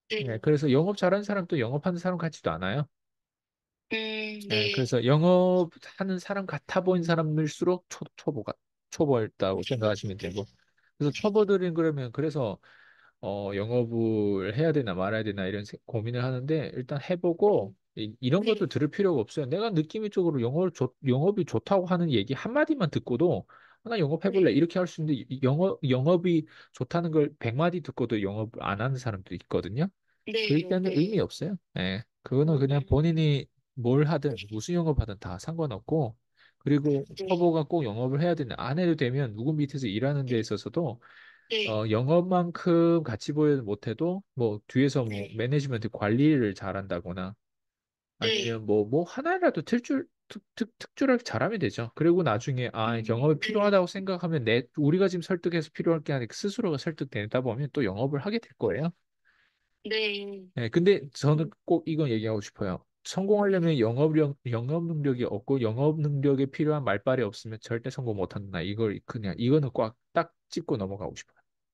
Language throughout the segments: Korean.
네. 예, 그래서 영업 잘하는 사람도 영업하는 사람 같지도 않아요. 예, 네. 그래서 영업하는 사람 같아 보이는 사람일수록 초보였다고 생각하시면 되고. 그래서 초보들은 그러면 그래서 영업을 해야 되나 말아야 되나 이런 고민을 하는데 일단 해보고 이런 것도 들을 필요가 없어요. 내가 느낌이 쪽으로 영업이 좋다고 하는 얘기 한마디만 듣고도 나 영업해볼래 네. 이렇게 할 수 있는데 영업이 좋다는 걸 100마디 듣고도 영업을 안 하는 사람도 있거든요. 그럴 네. 때는 의미 네. 없어요. 예. 그거는 그냥 본인이 뭘 하든 무슨 영업하든 다 상관없고 그리고 네. 초보가 꼭 영업을 해야 되는 안 해도 되면 누구 밑에서 일하는 데 있어서도 네. 영업만큼 같이 보여 못해도 뭐 뒤에서 뭐 네. 매니지먼트 관리를 잘한다거나 네. 아니면 뭐 하나라도 특출하게 잘하면 되죠. 그리고 나중에 영업이 네. 필요하다고 생각하면 우리가 지금 설득해서 필요할 게 아니라 스스로가 설득되다 보면 또 영업을 하게 될 거예요. 네. 네, 근데 저는 꼭 이건 얘기하고 싶어요. 성공하려면 영업 능력이 없고 영업 능력에 필요한 말빨이 없으면 절대 성공 못 한다. 이거는 꽉 딱 짚고 넘어가고 싶어요.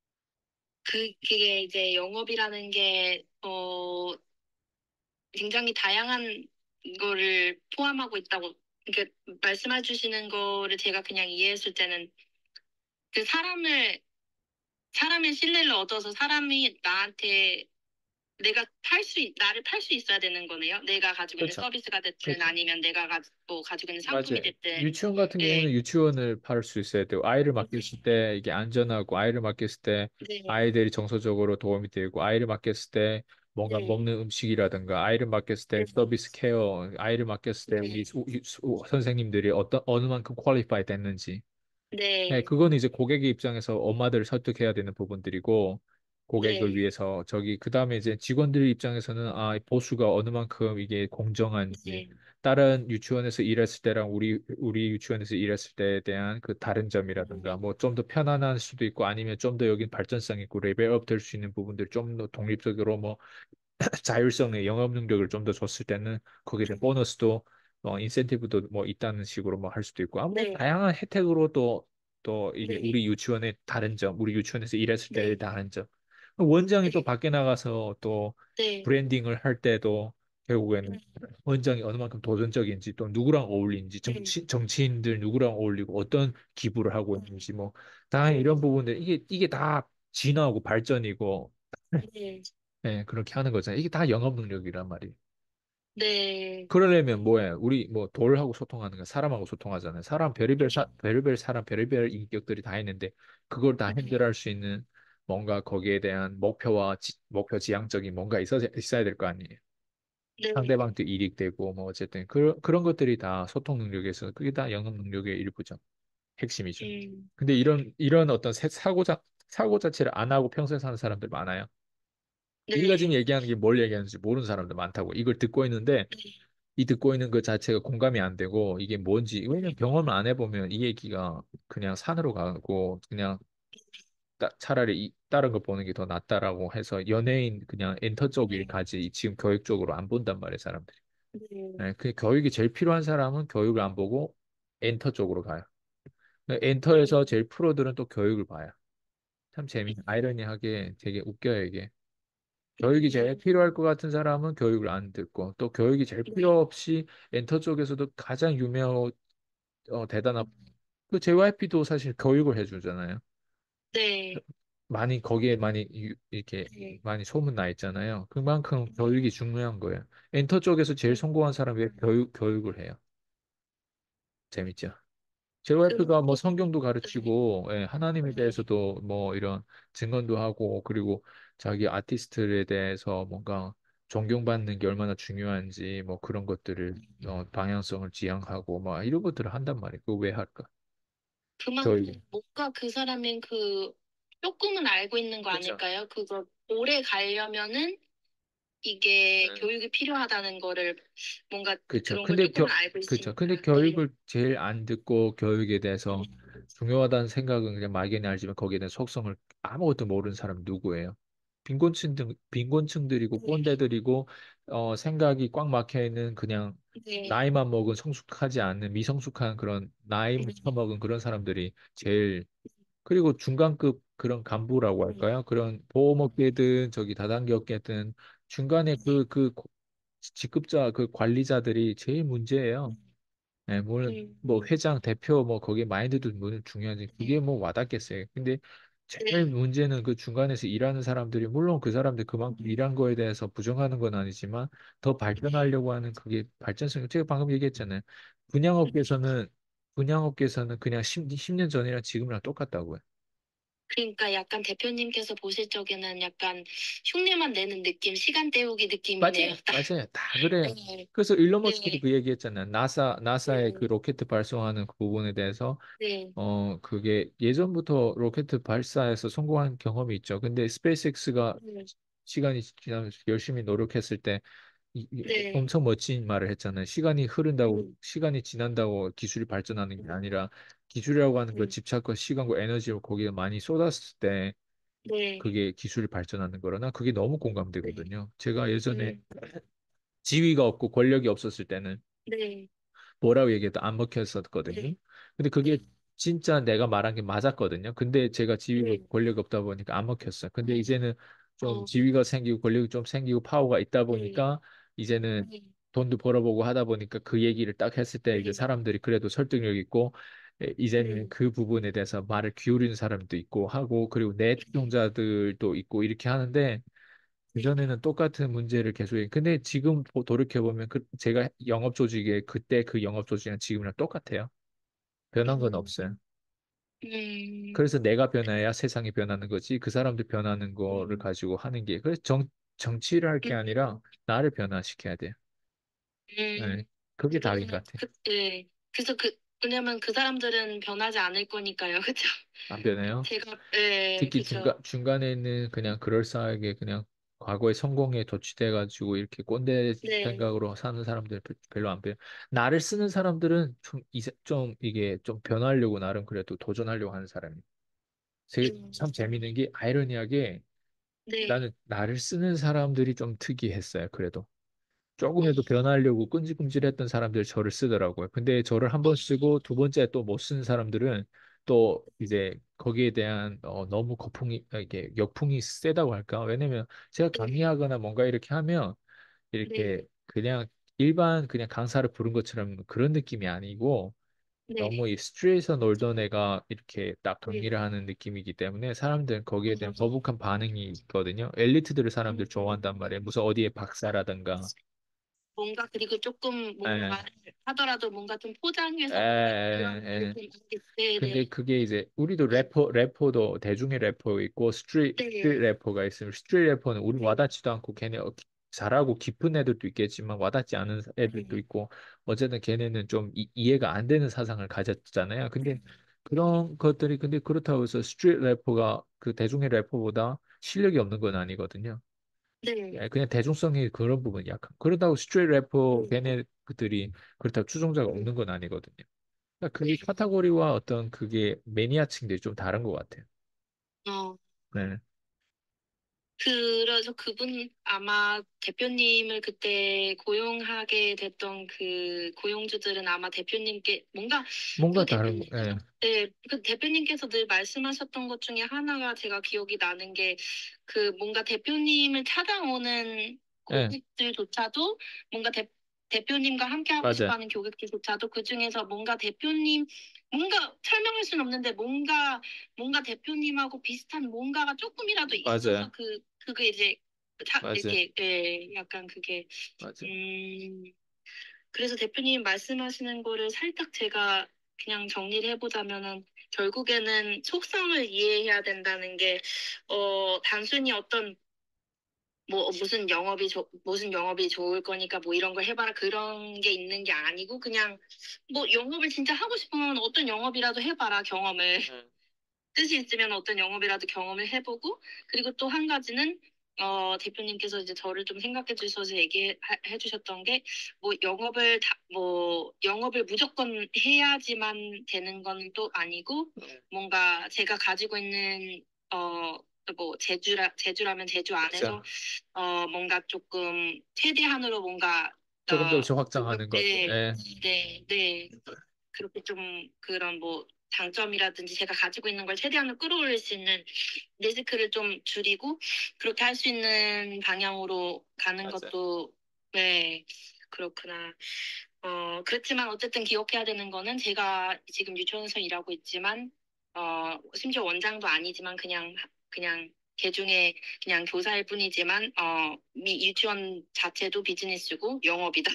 그게 이제 영업이라는 게, 굉장히 다양한 거를 포함하고 있다고, 그러니까 말씀해 주시는 거를 제가 그냥 이해했을 때는 그 사람의 신뢰를 얻어서 사람이 나를 팔 수 있어야 되는 거네요. 내가 가지고 있는 그렇죠. 서비스가 됐든 그렇죠. 아니면 뭐 가지고 있는 상품이 맞아요. 됐든. 유치원 같은 경우는 네. 유치원을 팔 수 있어야 되고, 아이를 맡겼을 때 이게 안전하고, 아이를 맡겼을 때 네. 아이들이 정서적으로 도움이 되고, 아이를 맡겼을 때 뭔가 네. 먹는 음식이라든가, 아이를 맡겼을 때 네. 서비스 케어, 아이를 맡겼을 때 우리 네. 선생님들이 어느 만큼 퀄리파이 됐는지, 네, 네. 그거는 이제 고객의 입장에서 엄마들을 설득해야 되는 부분들이고, 고객을 네. 위해서 그다음에 이제 직원들 입장에서는 보수가 어느 만큼 이게 공정한지, 네. 다른 유치원에서 일했을 때랑 우리 유치원에서 일했을 때에 대한 그 다른 점이라든가, 뭐 좀 더 편안할 수도 있고, 아니면 좀 더 여긴 발전성 있고, 레벨업 될 수 있는 부분들 좀 더 독립적으로 뭐 자율성의 영업 능력을 좀 더 줬을 때는 거기에 대한 보너스도 인센티브도 뭐 있다는 식으로 뭐 할 수도 있고 아무 네. 다양한 혜택으로 또 이게 네. 우리 유치원의 다른 점, 우리 유치원에서 일했을 때의 네. 다른 점. 원장이 또 네. 밖에 나가서 또 네. 브랜딩을 할 때도 결국에는 원장이 어느 만큼 도전적인지 또 누구랑 어울리는지 네. 정치인들 누구랑 어울리고 어떤 기부를 하고 있는지 뭐 다양한 이런 부분들 이게 다 진화하고 발전이고 네. 네, 그렇게 하는 거잖아요. 이게 다 영업 능력이란 말이에요. 네. 그러려면 뭐해? 우리 뭐 돌하고 소통하는 거 사람하고 소통하잖아요. 별의별 사람, 별의별 인격들이 다 있는데 그걸 다 핸들할 수 있는 뭔가 거기에 대한 목표 지향적인 뭔가 있어야 될 거 아니에요. 네. 상대방도 이익되고 뭐 어쨌든 그런 것들이 다 소통 능력에서 그게 다 영업 능력의 일부죠. 핵심이죠. 음. 근데 이런 어떤 사고 자체를 안 하고 평소에 사는 사람들 많아요. 우리가 지금 네. 얘기하는 게 뭘 얘기하는지 모르는 사람도 많다고. 이걸 듣고 있는데 이 듣고 있는 것 자체가 공감이 안 되고 이게 뭔지 왜냐면 경험을 안 해보면 이 얘기가 그냥 산으로 가고 그냥 차라리 다른 거 보는 게 더 낫다라고 해서 연예인 그냥 엔터 쪽일 네. 가지 지금 교육 쪽으로 안 본단 말이에요 사람들이. 네. 네, 그 교육이 제일 필요한 사람은 교육을 안 보고 엔터 쪽으로 가요. 엔터에서 제일 프로들은 또 교육을 봐요. 참 재밌는 아이러니하게 되게 웃겨요 이게. 교육이 제일 필요할 것 같은 사람은 교육을 안 듣고 또 교육이 제일 필요 네. 없이 엔터 쪽에서도 가장 유명하고 대단한 그 JYP도 사실 교육을 해주잖아요. 네. 거기에 많이 이렇게 네. 많이 소문 나 있잖아요. 그만큼 교육이 중요한 거예요. 엔터 쪽에서 제일 성공한 사람이 왜 교육을 해요? 재밌죠? JYP가 뭐 성경도 네. 가르치고 하나님에 대해서도 뭐 이런 증언도 하고 그리고 자기 아티스트에 대해서 뭔가 존경받는 게 얼마나 중요한지 뭐 그런 것들을 방향성을 지향하고 막 이런 것들을 한단 말이에요. 그거 왜 할까? 교육. 뭔가 그 사람은 조금은 알고 있는 거 그렇죠. 아닐까요? 그거 오래 가려면은 이게 네. 교육이 필요하다는 거를 뭔가 그렇죠. 그런 걸 조금은 알고 그렇죠. 있으니까. 근데 네. 교육을 제일 안 듣고 교육에 대해서 중요하다는 생각은 그냥 막연히 알지만 거기에 대한 속성을 아무것도 모르는 사람 누구예요? 빈곤층들이고 꼰대들이고 생각이 꽉 막혀 있는 그냥 네. 나이만 먹은 성숙하지 않은 미성숙한 그런 나이 처먹은 그런 사람들이 제일 그리고 중간급 그런 간부라고 할까요? 그런 보험업계든 저기 다단계 업계든 중간에 직급자 그 관리자들이 제일 문제예요. 네, 물론 뭐 음, 회장, 대표 뭐 거기에 마인드도 물론 중요하지. 그게 뭐 와닿겠어요. 근데 제일 네, 문제는 그 중간에서 일하는 사람들이 물론 그 사람들 그만큼 일한 거에 대해서 부정하는 건 아니지만 더 발전하려고 하는 그게 발전성. 제가 방금 얘기했잖아요. 분양업계에서는 분양업계에서는 그냥 10년 전이랑 지금이랑 똑같다고요. 그러니까 약간 대표님께서 보실 적에는 약간 흉내만 내는 느낌, 시간 때우기 느낌이네요. 맞아요, 딱. 맞아요. 다 그래요. 네, 그래서 일론 머스크도 네, 그 얘기했잖아요. 나사의 그 네, 로켓 발송하는 그 부분에 대해서 네, 그게 예전부터 로켓 발사에서 성공한 경험이 있죠. 근데 스페이스X가 네, 시간이 지나면서 열심히 노력했을 때 네, 엄청 멋진 말을 했잖아요. 시간이 흐른다고, 음, 시간이 지난다고 기술이 발전하는 게 아니라 기술이라고 하는 걸 음, 집착과 시간과 에너지를 거기에 많이 쏟았을 때 네, 그게 기술이 발전하는 거라나 그게 너무 네, 공감되거든요. 제가 예전에 음, 지위가 없고 권력이 없었을 때는 네, 뭐라고 얘기해도 안 먹혔었거든요. 네, 근데 그게 네, 진짜 내가 말한 게 맞았거든요. 근데 제가 지위가 네, 권력이 없다 보니까 안 먹혔어요. 근데 이제는 좀 어, 지위가 생기고 권력이 좀 생기고 파워가 있다 네, 보니까 이제는 네, 돈도 벌어보고 하다 보니까 그 얘기를 딱 했을 때 이제 네, 사람들이 그래도 설득력 있고 이제는 네, 그 부분에 대해서 말을 기울이는 사람도 있고 하고 그리고 내통자들도 있고 이렇게 하는데 그전에는 똑같은 문제를 계속 근데 지금 돌이켜보면 제가 영업 조직에 그때 그 영업 조직이랑 지금이랑 똑같아요. 변한 건 음, 없어요. 음, 그래서 내가 변해야 세상이 변하는 거지 그 사람들 변하는 거를 음, 가지고 하는 게 그래서 정치를 할 게 아니라 나를 변화시켜야 돼요. 네. 음, 그게 답인 것 그러면은 같아요. 네. 그래서 왜냐면 그 사람들은 변하지 않을 거니까요. 그죠? 안 변해요. 제가, 네, 특히 그죠. 중간에 있는 그냥 그럴싸하게 그냥 과거의 성공에 도취돼가지고 이렇게 꼰대 네, 생각으로 사는 사람들 별로 안 변해. 나를 쓰는 사람들은 좀 이게 좀 변하려고 나름 그래도 도전하려고 하는 사람이에요. 참 재밌는 게 아이러니하게 네, 나는 나를 쓰는 사람들이 좀 특이했어요. 그래도. 어, 조금이라도 변하려고 끈질끈질했던 사람들 저를 쓰더라고요. 근데 저를 한 번 쓰고 두 번째 또 못 쓰는 사람들은 또 이제 거기에 대한 너무 이게 역풍이 세다고 할까? 왜냐면 제가 강의하거나 뭔가 이렇게 하면 이렇게 네, 그냥 일반 그냥 강사를 부른 것처럼 그런 느낌이 아니고 네, 너무 이 스트리트에서 놀던 애가 이렇게 딱 네. 강의를 하는 느낌이기 때문에 사람들은 거기에 대한 어, 거북한 반응이 있거든요. 엘리트들을 사람들 좋아한단 음, 말이에요. 무슨 어디에 박사라든가 뭔가 그리고 조금 뭔가 예. 말을 하더라도 뭔가 좀 에, 포장해서 뭔가 그런 에, 에. 느낌. 네, 근데 네, 그게 이제 우리도 래퍼도 대중의 래퍼 있고 스트리트 네, 래퍼가 있으면 스트리트 래퍼는 우리 네, 와닿지도 않고 걔네 잘하고 깊은 애들도 있겠지만 와닿지 않은 애들도 네, 있고 어쨌든 걔네는 좀 이해가 안 되는 사상을 가졌잖아요. 근데 그런 것들이 근데 그렇다고 해서 스트리트 래퍼가 그 대중의 래퍼보다 실력이 없는 건 아니거든요. 네, 예, 그냥 대중성이 그런 부분이 약한. 그렇다고 스트리트 래퍼 걔네들이 그렇다고 추종자가 없는 건 아니거든요. 그러니까 그게 카테고리와 어떤 그게 매니아층들이 좀 다른 것 같아요. 어, 네. 그래서 그분 아마 대표님을 그때 고용하게 됐던 그 고용주들은 아마 대표님께 뭔가 뭔가 그 다른, 대표님 예, 네, 그 대표님께서 늘 말씀하셨던 것 중에 하나가 제가 기억이 나는 게 그 뭔가 대표님을 찾아오는 예, 고객들조차도 뭔가 대표님과 함께 하고 싶어 맞아, 하는 고객들조차도 그중에서 뭔가 뭔가 설명할 수는 없는데 뭔가 대표님하고 비슷한 뭔가가 조금이라도 있어서 맞아요, 그게 이제 맞아요, 이렇게 약간 그게 맞아요. 음 그래서 대표님 말씀하시는 거를 살짝 제가 그냥 정리를 해보자면은 결국에는 속성을 이해해야 된다는 게 단순히 어떤 뭐 무슨 영업이 좋을 거니까 뭐 이런 걸 해봐라 그런 게 있는 게 아니고 그냥 뭐 영업을 진짜 하고 싶으면 어떤 영업이라도 해봐라 경험을 음. 뜻이 있으면 어떤 영업이라도 경험을 해보고, 그리고 또 한 가지는, 대표님께서 이제 저를 좀 생각해 주셔서 얘기해 주셨던 게, 영업을 무조건 해야지만 되는 건 또 아니고, 뭔가 제가 가지고 있는, 제주라면 제주 그쵸. 안에서, 뭔가 조금 최대한으로 뭔가, 조금 어, 조금씩 확장하는 것. 네, 예, 네, 네. 그렇게 좀 그런 뭐 장점이라든지 제가 가지고 있는 걸 최대한으로 끌어올릴 수 있는 리스크를 좀 줄이고 그렇게 할 수 있는 방향으로 가는 맞아요. 것도 네, 그렇구나. 그렇지만 어쨌든 기억해야 되는 거는 제가 지금 유치원에서 일하고 있지만 심지어 원장도 아니지만 그냥 개중에 그냥 교사일 뿐이지만 유치원 자체도 비즈니스고 영업이다.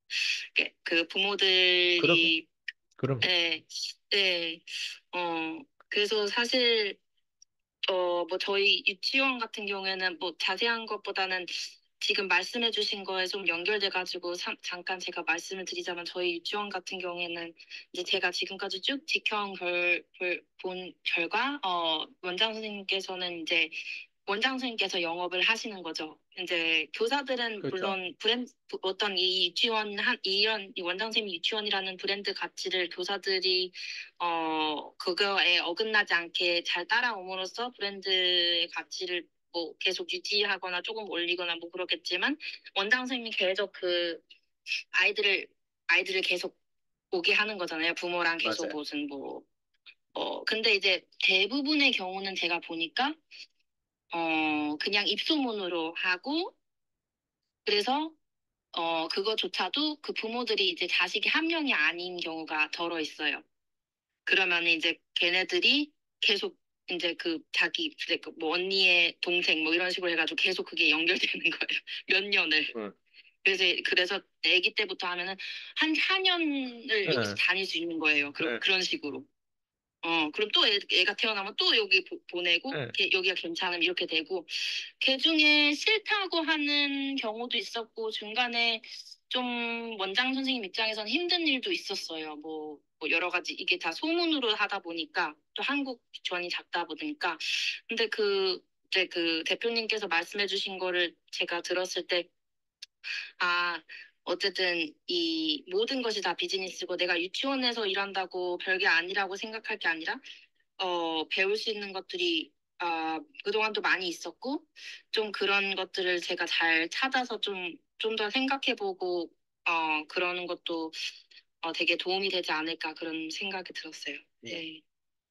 그 그럼, 부모들이 그럼, 네, 네, 그래서 사실 뭐 저희 유치원 같은 경우에는 뭐 자세한 것보다는 지금 말씀해주신 거에 좀 연결돼가지고 잠깐 제가 말씀을 드리자면 저희 유치원 같은 경우에는 이제 제가 지금까지 쭉 지켜온 본 결과 원장 선생님께서는 이제 원장 선생님께서 영업을 하시는 거죠. 이제 교사들은 그렇죠. 물론 어떤 이 유치원 이런 이 원장 선생님 유치원이라는 브랜드 가치를 교사들이 그거에 어긋나지 않게 잘 따라옴으로써 브랜드의 가치를 뭐 계속 유지하거나 조금 올리거나 뭐 그렇겠지만 원장 선생님이 계속 그 아이들을 아이들을 계속 보게 하는 거잖아요. 부모랑 계속 맞아요. 무슨 뭐 근데 이제 대부분의 경우는 제가 보니까 그냥 입소문으로 하고 그래서 그거조차도 그 부모들이 이제 자식이 한 명이 아닌 경우가 덜어 있어요. 그러면 이제 걔네들이 계속 이제 그 자기 그뭐 언니의 동생 뭐 이런 식으로 해가지고 계속 그게 연결되는 거예요. 몇 년을. 응. 그래서 아기 때부터 하면은 한 4년을 여기서 응. 다닐 수 있는 거예요. 응. 그런 식으로. 그럼 또 애가 태어나면 또 여기 보내고 응. 여기가 괜찮으면 이렇게 되고 걔 중에 싫다고 하는 경우도 있었고 중간에 좀 원장 선생님 입장에서는 힘든 일도 있었어요. 뭐 여러 가지 이게 다 소문으로 하다 보니까 또 한국 전이 작다 보니까 근데 이제 그 대표님께서 말씀해주신 거를 제가 들었을 때 어쨌든 이 모든 것이 다 비즈니스고 내가 유치원에서 일한다고 별게 아니라고 생각할 게 아니라 배울 수 있는 것들이 그동안도 많이 있었고, 좀 그런 것들을 제가 잘 찾아서 좀 더 생각해보고, 그러는 것도 되게 도움이 되지 않을까 그런 생각이 들었어요. 네.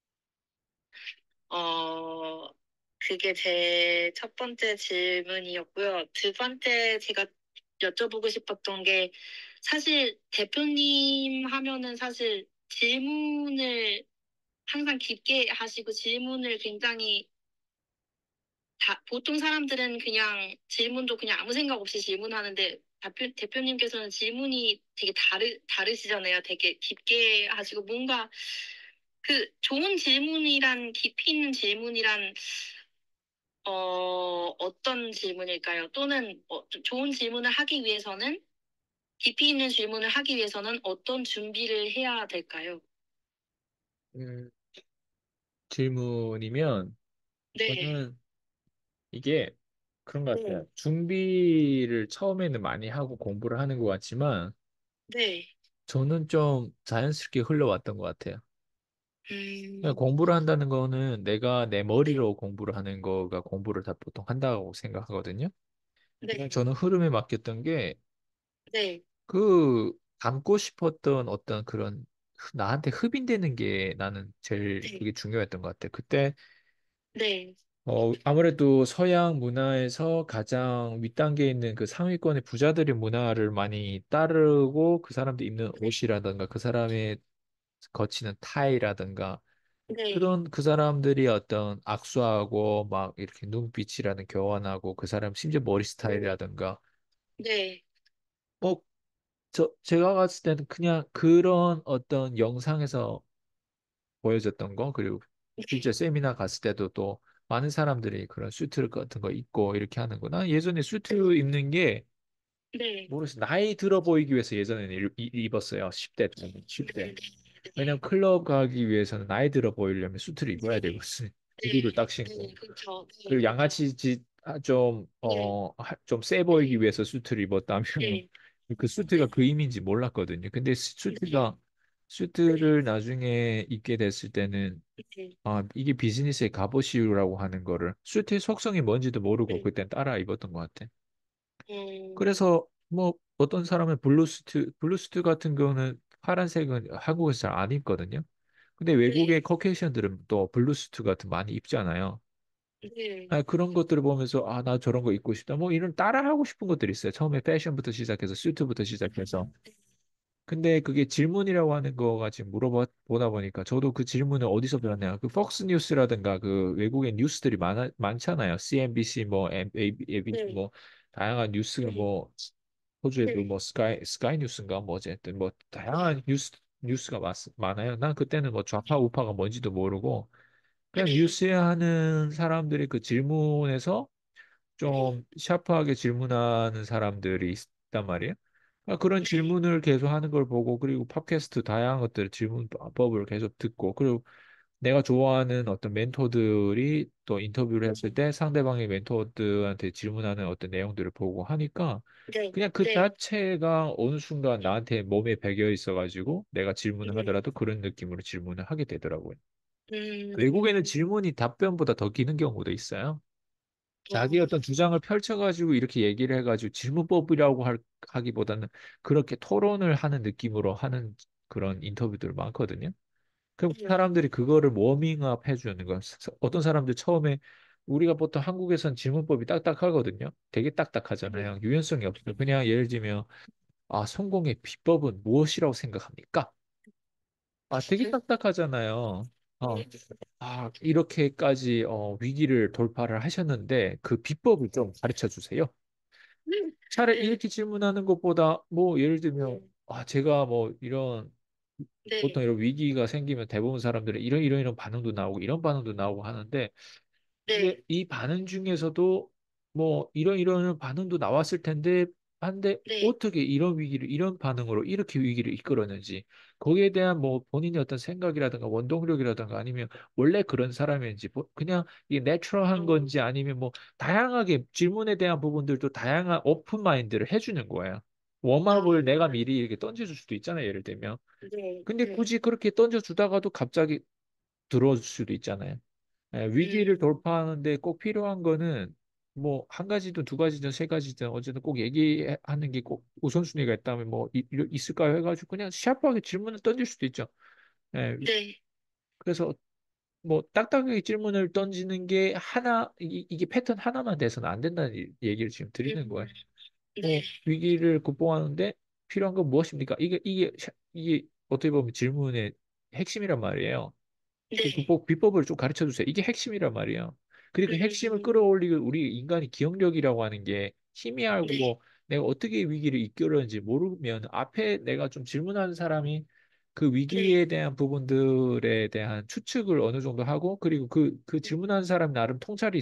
어, 그게 제 첫 번째 질문이었고요. 두 번째 제가 여쭤보고 싶었던 게 사실 대표님 하면은 사실 질문을 항상 깊게 하시고 질문을 굉장히 보통 사람들은 그냥 질문도 그냥 아무 생각 없이 질문하는데 대표님께서는 질문이 되게 다르시잖아요. 되게 깊게 하시고 뭔가 그 좋은 질문이란 깊이 있는 질문이란 어떤 질문일까요? 또는 좀 좋은 질문을 하기 위해서는 깊이 있는 질문을 하기 위해서는 어떤 준비를 해야 될까요? 음, 질문이면 네, 저는 이게 그런 것 네, 같아요. 준비를 처음에는 많이 하고 공부를 하는 것 같지만 네. 저는 좀 자연스럽게 흘러왔던 것 같아요. 그냥 음, 공부를 한다는 거는 내가 내 네, 머리로 공부를 하는 거가 공부를 다 보통 한다고 생각하거든요. 그냥 네, 저는 흐름에 맡겼던 게 네, 그 담고 싶었던 어떤 그런 나한테 흡인되는 게 나는 제일 네, 그게 중요했던 것 같아요. 그때 네, 아무래도 서양 문화에서 가장 윗단계에 있는 그 상위권의 부자들의 문화를 많이 따르고 그 사람들 입는 옷이라든가 그 사람의 거치는 타이라든가 네, 그런 그 사람들이 어떤 악수하고 막 이렇게 눈빛이라든 교환하고 그 사람 심지어 머리 스타일이라든가 네, 뭐 제가 봤을 때는 그냥 그런 어떤 영상에서 보여줬던 거 그리고 실제 세미나 갔을 때도 또 많은 사람들이 그런 수트 같은 거 입고 이렇게 하는구나. 예전에 수트 입는 게 네, 모르겠어. 나이 들어 보이기 위해서 예전에는 입었어요. 10대 때, 네, 10대. 네, 왜냐면 클럽 가기 위해서는 나이 들어 보이려면 수트를 입어야 되거든. 구두를 네, 딱 신고. 네, 그렇죠. 네, 그리고 맞아요. 양아치 네, 좀 세 보이기 네, 위해서 수트를 입었다면 네, 그 수트가 네, 그 의미인지 몰랐거든요. 근데 네, 수트를 나중에 입게 됐을 때는 네, 이게 비즈니스의 갑옷이라고 하는 거를 수트의 속성이 뭔지도 모르고 네, 그땐 따라 입었던 것 같아. 음, 그래서 뭐 어떤 사람은 블루수트 같은 경우는 파란색은 한국에서 잘 안 입거든요. 근데 외국의 네. 커케이션들은 또 블루수트 같은 거 많이 입잖아요. 네. 아, 그런 것들을 보면서 아, 나 저런 거 입고 싶다. 뭐 이런 따라하고 싶은 것들이 있어요. 처음에 패션부터 시작해서 수트부터 시작해서. 근데 그게 질문이라고 하는 거가 지금 물어보다 보니까 저도 그 질문을 어디서 배웠냐면 그 폭스 뉴스라든가 그 외국의 뉴스들이 많잖아요. CNBC 뭐 ABC 네. 뭐 다양한 뉴스가 뭐 호주에도 네. 뭐 스카이 뉴스인가 뭐 어쨌든 뭐 다양한 뉴스가 많아요. 난 그때는 뭐 좌파 우파가 뭔지도 모르고 그냥 네. 뉴스에 하는 사람들이 그 질문에서 좀 샤프하게 질문하는 사람들이 있단 말이에요. 그런 네. 질문을 계속 하는 걸 보고 그리고 팟캐스트 다양한 것들 질문법을 계속 듣고 그리고 내가 좋아하는 어떤 멘토들이 또 인터뷰를 했을 때 상대방의 멘토들한테 질문하는 어떤 내용들을 보고 하니까 네. 그냥 그 네. 자체가 어느 순간 나한테 몸에 배겨 있어가지고 내가 질문을 네. 하더라도 그런 느낌으로 질문을 하게 되더라고요. 외국에는 음. 질문이 답변보다 더 기는 경우도 있어요. 자기 어. 어떤 주장을 펼쳐가지고 이렇게 얘기를 해가지고 질문법이라고 하기보다는 그렇게 토론을 하는 느낌으로 하는 그런 인터뷰들 많거든요. 그럼 네. 사람들이 그거를 워밍업 해주는 거야. 어떤 사람들 처음에 우리가 보통 한국에선 질문법이 딱딱하거든요. 되게 네. 딱딱하잖아요. 유연성이 없어요. 그냥 예를 들면 아, 성공의 비법은 무엇이라고 생각합니까? 아, 되게 딱딱하잖아요. 어, 이렇게까지 위기를 돌파를 하셨는데 그 비법을 좀 가르쳐 주세요. 차라리 네. 이렇게 질문하는 것보다 뭐 예를 들면 제가 뭐 이런 보통 네. 이런 위기가 생기면 대부분 사람들은 이런 반응도 나오고 이런 반응도 나오고 하는데 근데 네. 이 반응 중에서도 뭐 이런 반응도 나왔을 텐데 한데 네. 어떻게 이런 위기를 이런 반응으로 이렇게 위기를 이끌었는지 거기에 대한 뭐 본인의 어떤 생각이라든가 원동력이라든가 아니면 원래 그런 사람인지 그냥 이게 내추럴한 어. 건지 아니면 뭐 다양하게 질문에 대한 부분들도 다양한 오픈 마인드를 해주는 거예요. 웜업을 아. 내가 미리 이렇게 던져줄 수도 있잖아요. 예를 들면. 네. 근데 네. 굳이 그렇게 던져주다가도 갑자기 들어줄 수도 있잖아요. 위기를 음. 돌파하는데 꼭 필요한 거는 뭐 한 가지든 두 가지든 세 가지든 어쨌든 꼭 얘기하는 게 꼭 우선순위가 있다면 뭐 있을까요? 해가지고 그냥 샤프하게 질문을 던질 수도 있죠. 예, 네. 그래서 뭐 딱딱하게 질문을 던지는 게 이게 패턴 하나만 돼서는 안 된다는 얘기를 지금 드리는 거예요. 뭐 네. 위기를 극복하는데 필요한 건 무엇입니까? 이게 어떻게 보면 질문의 핵심이란 말이에요. 그 네. 극복 비법을 좀 가르쳐 주세요. 이게 핵심이란 말이에요. 그리고 그 핵심을 음. 끌어올리고 우리 인간이 기억력이라고 하는 게 희미하고 네. 뭐 내가 어떻게 위기를 이끌었는지 모르면 앞에 내가 좀 질문하는 사람이 그 네. 위기에 대한 부분들에 대한 추측을 어느 정도 하고 그리고 그 질문하는 사람 나름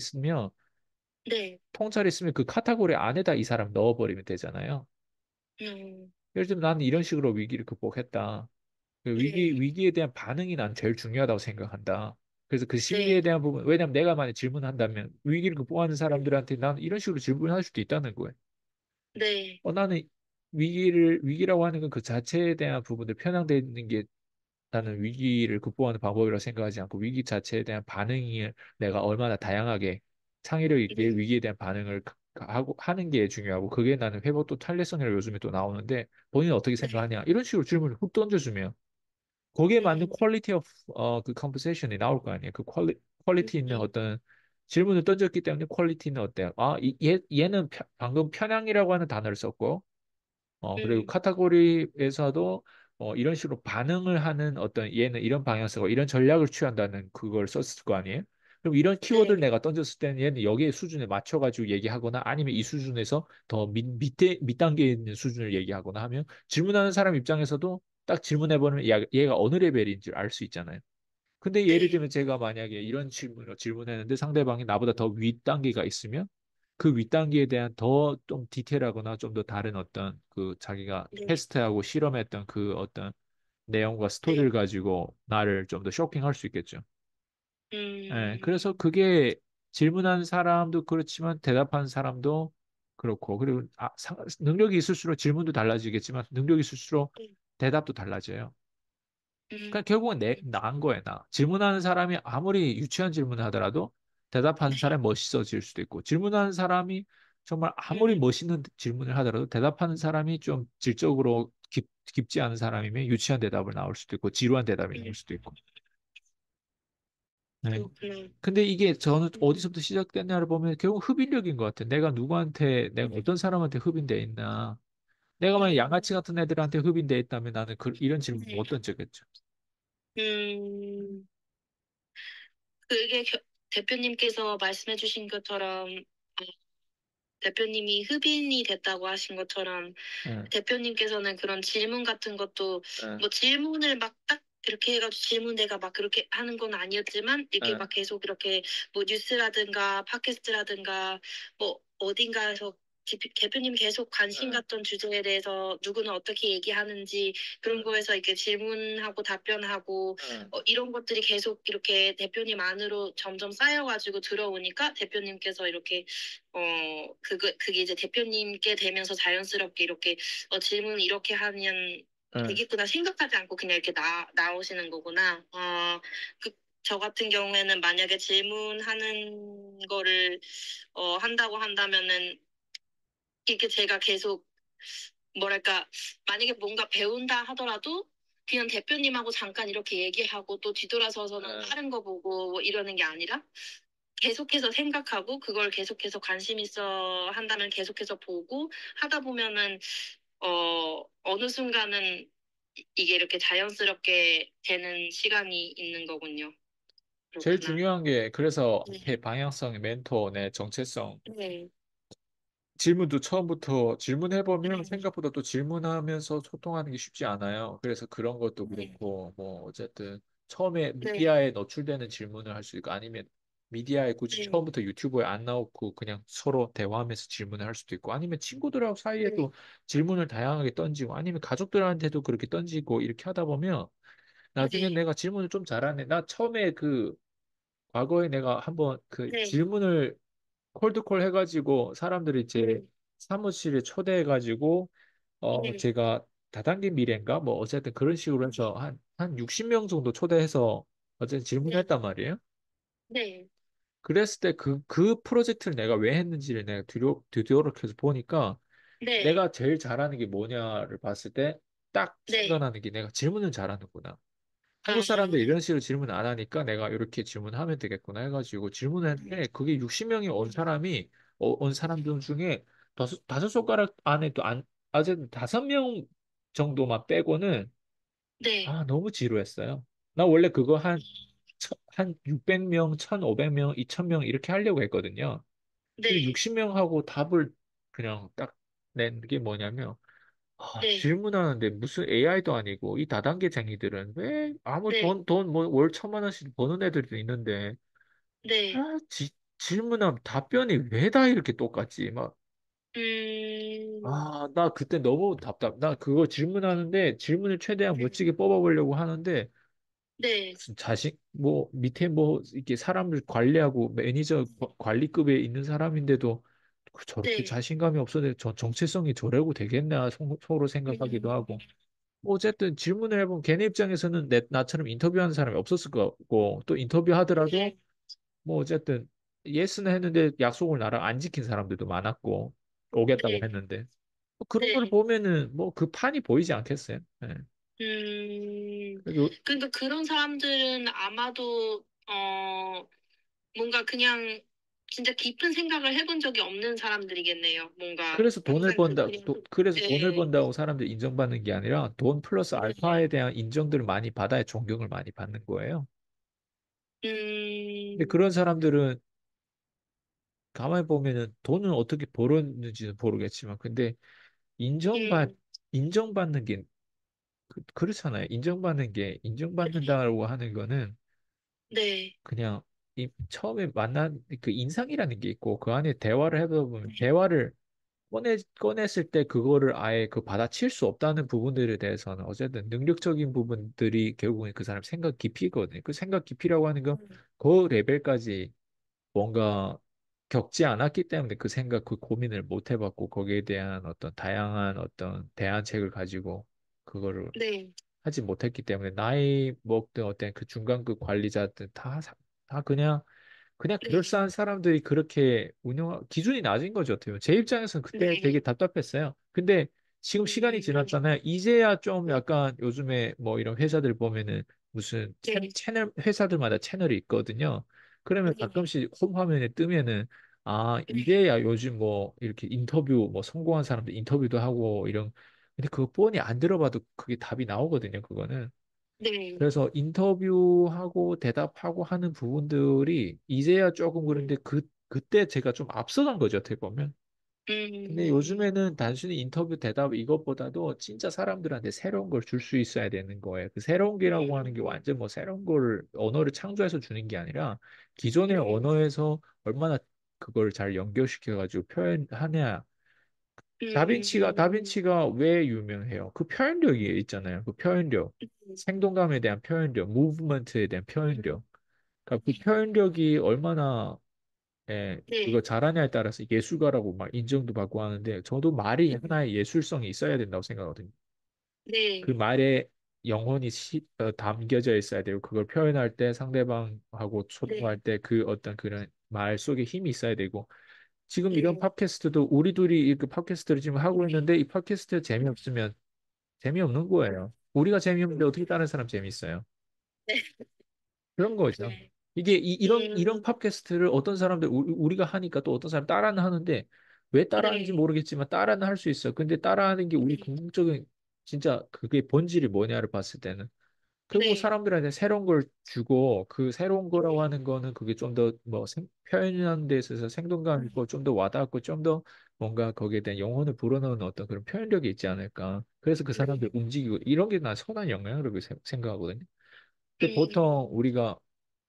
네. 통찰이 있으면 그 카테고리 안에다 이 사람 넣어버리면 되잖아요. 음. 예를 들면 나는 이런 식으로 위기를 극복했다. 그 네. 위기에 대한 반응이 난 제일 중요하다고 생각한다. 그래서 그 심리에 네. 대한 부분, 왜냐면 내가 만약 질문한다면 위기를 극복하는 사람들한테 나는 이런 식으로 질문할 수도 있다는 거예요. 네. 나는 위기라고 하는 건 그 자체에 대한 부분들 편향되어 있는 게 나는 위기를 극복하는 방법이라고 생각하지 않고 위기 자체에 대한 반응이 내가 얼마나 다양하게 창의력 있게 네. 위기에 대한 반응을 하는 게 중요하고 그게 나는 회복도 탄력성이라고 요즘에 또 나오는데 본인은 어떻게 네. 생각하냐 이런 식으로 질문을 훅 던져주면 거기에 맞는 음. 퀄리티 오브 그 컨버세이션이 나올 거 아니에요. 그 퀄리티 있는 음. 어떤 질문을 던졌기 때문에 퀄리티는 어때요? 얘는 방금 편향이라고 하는 단어를 썼고 그리고 음. 카테고리에서도 이런 식으로 반응을 하는 어떤 얘는 이런 방향성과 이런 전략을 취한다는 그걸 썼을 거 아니에요? 그럼 이런 키워드를 네. 내가 던졌을 때는 얘는 여기에 수준에 맞춰가지고 얘기하거나 아니면 이 수준에서 더 밑 단계에 있는 수준을 얘기하거나 하면 질문하는 사람 입장에서도 딱 질문해보면 얘가 어느 레벨인 줄 알 수 있잖아요. 근데 예를 네. 들면 제가 만약에 이런 질문을 질문했는데 상대방이 나보다 더 윗 단계가 있으면 그 윗 단계에 대한 더 좀 디테일하거나 좀 더 다른 어떤 그 자기가 네. 테스트하고 실험했던 그 어떤 내용과 스토리를 네. 가지고 나를 좀 더 쇼킹할 수 있겠죠. 예, 음. 그래서 그게 질문한 사람도 그렇지만 대답한 사람도 그렇고 그리고 능력이 있을수록 질문도 달라지겠지만 능력이 있을수록 네. 대답도 달라져요. 음. 그러니까 결국은 나은 거예요, 나. 질문하는 사람이 아무리 유치한 질문을 하더라도 대답하는 네. 사람이 멋있어질 수도 있고, 질문하는 사람이 정말 아무리 음. 멋있는 질문을 하더라도 대답하는 사람이 좀 질적으로 깊지 않은 사람이면 유치한 대답을 나올 수도 있고, 지루한 대답이 나올 음. 수도 있고. 네. 그렇구나. 근데 이게 저는 음, 어디서부터 시작됐냐를 보면 결국 흡인력인 것 같아. 내가 누구한테, 내가 어떤 사람한테 흡인돼 있나. 내가 만약 양아치 음, 같은 애들한테 흡인돼 있다면 나는 이런 질문 네. 못 던졌겠죠. 음, 그게 대표님께서 말씀해주신 것처럼 대표님이 흡인이 됐다고 하신 것처럼 예, 대표님께서는 그런 질문 같은 것도 예, 뭐 질문을 막 딱 이렇게 해가지고 질문 내가 막 그렇게 하는 건 아니었지만 이렇게 예, 막 계속 이렇게 뭐 뉴스라든가 팟캐스트라든가 뭐 어딘가에서 대표님이 계속 관심 예, 갖던 주제에 대해서 누구는 어떻게 얘기하는지 그런 예, 거에서 이렇게 질문하고 답변하고 예, 이런 것들이 계속 이렇게 대표님 안으로 점점 쌓여가지고 들어오니까 대표님께서 이렇게 그게 이제 대표님께 되면서 자연스럽게 이렇게 질문 이렇게 하면 예. 되겠구나 생각하지 않고 그냥 이렇게 나오시는 거구나. 저 같은 경우에는 만약에 질문하는 거를 한다고 한다면은 이게 제가 계속 뭐랄까 만약에 뭔가 배운다 하더라도 그냥 대표님하고 잠깐 이렇게 얘기하고 또 뒤돌아서서는 예. 다른 거 보고 뭐 이러는 게 아니라 계속해서 생각하고 그걸 계속해서 관심 있어 한다면 계속해서 보고 하다 보면은 어느 순간은 이게 이렇게 자연스럽게 되는 시간이 있는 거군요. 제일 그렇구나. 중요한 게 그래서 네. 앞에 방향성, 멘토, 내 정체성 네. 질문도 처음부터 질문해보면 네. 생각보다 또 질문하면서 소통하는 게 쉽지 않아요. 그래서 그런 것도 네. 그렇고, 뭐, 어쨌든 처음에 네. 미디어에 노출되는 질문을 할 수 있고, 아니면 미디어에 굳이 네. 처음부터 유튜브에 안 나오고 그냥 서로 대화하면서 질문을 할 수도 있고, 아니면 친구들하고 네. 사이에도 질문을 다양하게 던지고, 아니면 가족들한테도 그렇게 던지고, 이렇게 하다 보면 나중에 네. 내가 질문을 좀 잘하네. 나 처음에 과거에 내가 한번 네. 질문을 콜드콜 해가지고 사람들이 이제 네. 사무실에 초대해가지고 네. 제가 다단계 미래인가 뭐 어쨌든 그런 식으로 해서 한 60명 정도 초대해서 어쨌든 네. 질문했단 말이에요. 네. 그랬을 때 그 프로젝트를 내가 왜 했는지를 내가 뒤돌아서 보니까 네. 내가 제일 잘하는 게 뭐냐를 봤을 때 딱 네. 생각나는 게 내가 질문을 잘하는구나. 한국 사람들이 아, 이런 식으로 질문 안 하니까 내가 이렇게 질문하면 되겠구나 해가지고 질문했는데 그게 60명이 온 사람들 중에 다섯 손가락 안에 또 아직 5명 정도만 빼고는 네. 너무 지루했어요. 나 원래 그거 한 600명, 1,500명, 2,000명 이렇게 하려고 했거든요. 근데 네. 60명하고 답을 그냥 딱 낸 게 뭐냐면 네. 질문하는데 무슨 AI도 아니고 이 다단계쟁이들은 왜 아무 네. 돈 뭐 월 1,000만 원씩 버는 애들도 있는데 네. 질문하면 답변이 왜 다 이렇게 똑같지? 음, 나 그때 너무 나 그거 질문하는데 질문을 최대한 네. 멋지게 뽑아보려고 하는데 네. 무슨 뭐 밑에 뭐 이렇게 사람을 관리하고 매니저 관리급에 있는 사람인데도 저렇게 네. 자신감이 없어서 정체성이 저래고 되겠나 서로 생각하기도 음, 하고 뭐 어쨌든 질문을 해보면 걔네 입장에서는 나처럼 인터뷰하는 사람이 없었을 것 같고 또 인터뷰하더라도 네. 뭐 어쨌든 예스는 했는데 약속을 나랑 안 지킨 사람들도 많았고 오겠다고 네. 했는데 뭐 그런 걸 네. 보면은 뭐 그 판이 보이지 않겠어요? 예. 음, 그래도 그러니까 그런 사람들은 아마도, 뭔가 그냥 진짜 깊은 생각을 해본 적이 없는 사람들이겠네요. 뭔가 항상 그냥, 그래서 돈을 네. 번다고 사람들이 인정받는 게 아니라 돈 플러스 알파에 네. 대한 인정들을 많이 받아야 존경을 많이 받는 거예요. 근데 음, 그런 사람들은 가만히 보면은 돈은 어떻게 벌었는지는 모르겠지만 근데 인정받 음, 인정받는 게 그렇잖아요. 인정받는다고 하는 거는 네. 그냥 처음에 만난 그 인상이라는 게 있고 그 안에 대화를 해보다 보면 대화를 꺼냈을 때 그거를 아예 받아칠 수 없다는 부분들에 대해서는 어쨌든 능력적인 부분들이 결국엔 그 사람 생각 깊이거든요. 그 생각 깊이라고 하는 건 그 레벨까지 뭔가 겪지 않았기 때문에 그 생각, 그 고민을 못 해봤고 거기에 대한 어떤 다양한 어떤 대안책을 가지고 그거를 네. 하지 못했기 때문에 나이 먹든 어떤 그 중간급 관리자들 다 그냥 네. 그럴싸한 사람들이 그렇게 기준이 낮은 거죠. 어떻게 보면. 제 입장에서는 그때 네. 되게 답답했어요. 근데 지금 시간이 음, 지났잖아요. 이제야 좀 약간 요즘에 뭐 이런 회사들 보면은 무슨 네, 채널 회사들마다 채널이 있거든요. 그러면 네, 가끔씩 홈 화면에 뜨면은 아 네, 이래야 요즘 뭐 이렇게 인터뷰 뭐 성공한 사람들 인터뷰도 하고 이런 근데 그거 뻔히 안 들어봐도 그게 답이 나오거든요. 그거는. 네, 그래서 인터뷰하고 대답하고 하는 부분들이 이제야 조금 그런데 그때 제가 좀 앞서간 거죠, 어떻게 보면. 근데 음, 요즘에는 단순히 인터뷰 대답 이것보다도 진짜 사람들한테 새로운 걸 줄 수 있어야 되는 거예요. 그 새로운 게라고 하는 게 완전 뭐 새로운 걸 언어를 창조해서 주는 게 아니라 기존의 네, 언어에서 얼마나 그걸 잘 연결시켜가지고 표현하냐. 음, 다빈치가 왜 유명해요? 그 표현력이 있잖아요. 그 표현력. 생동감에 대한 표현력, 무브먼트에 대한 표현력. 그러니까 그 표현력이 얼마나 그거 네, 잘하냐에 따라서 예술가라고 막 인정도 받고 하는데 저도 말이 하나의 예술성이 있어야 된다고 생각하거든요. 그 네, 말에 영혼이 담겨져 있어야 되고 그걸 표현할 때 상대방하고 네, 소통할 때 그 어떤 그런 말 속에 힘이 있어야 되고 지금 이런 네, 팟캐스트도 우리 둘이 그 팟캐스트를 지금 하고 있는데 이 팟캐스트 재미없으면 재미없는 거예요. 우리가 재미없는데 어떻게 다른 사람 재미있어요? 네, 그런 거죠. 네, 이게 이런 팟캐스트를 어떤 사람들 우리가 하니까 또 어떤 사람 따라는 하는데 왜 따라하는지 네, 모르겠지만 따라는 할 수 있어. 근데 따라하는 게 우리 네, 궁극적인 진짜 그게 본질이 뭐냐를 봤을 때는 결국 네, 사람들한테 새로운 걸 주고 그 새로운 거라고 하는 거는 그게 좀 더 뭐 표현하는 데 있어서 생동감 있고 좀 더 와닿고 좀 더 뭔가 거기에 대한 영혼을 불어넣는 어떤 그런 표현력이 있지 않을까. 그래서 그 사람들 움직이고 이런 게 난 선한 영향이라고 생각하거든요. 근데 보통 우리가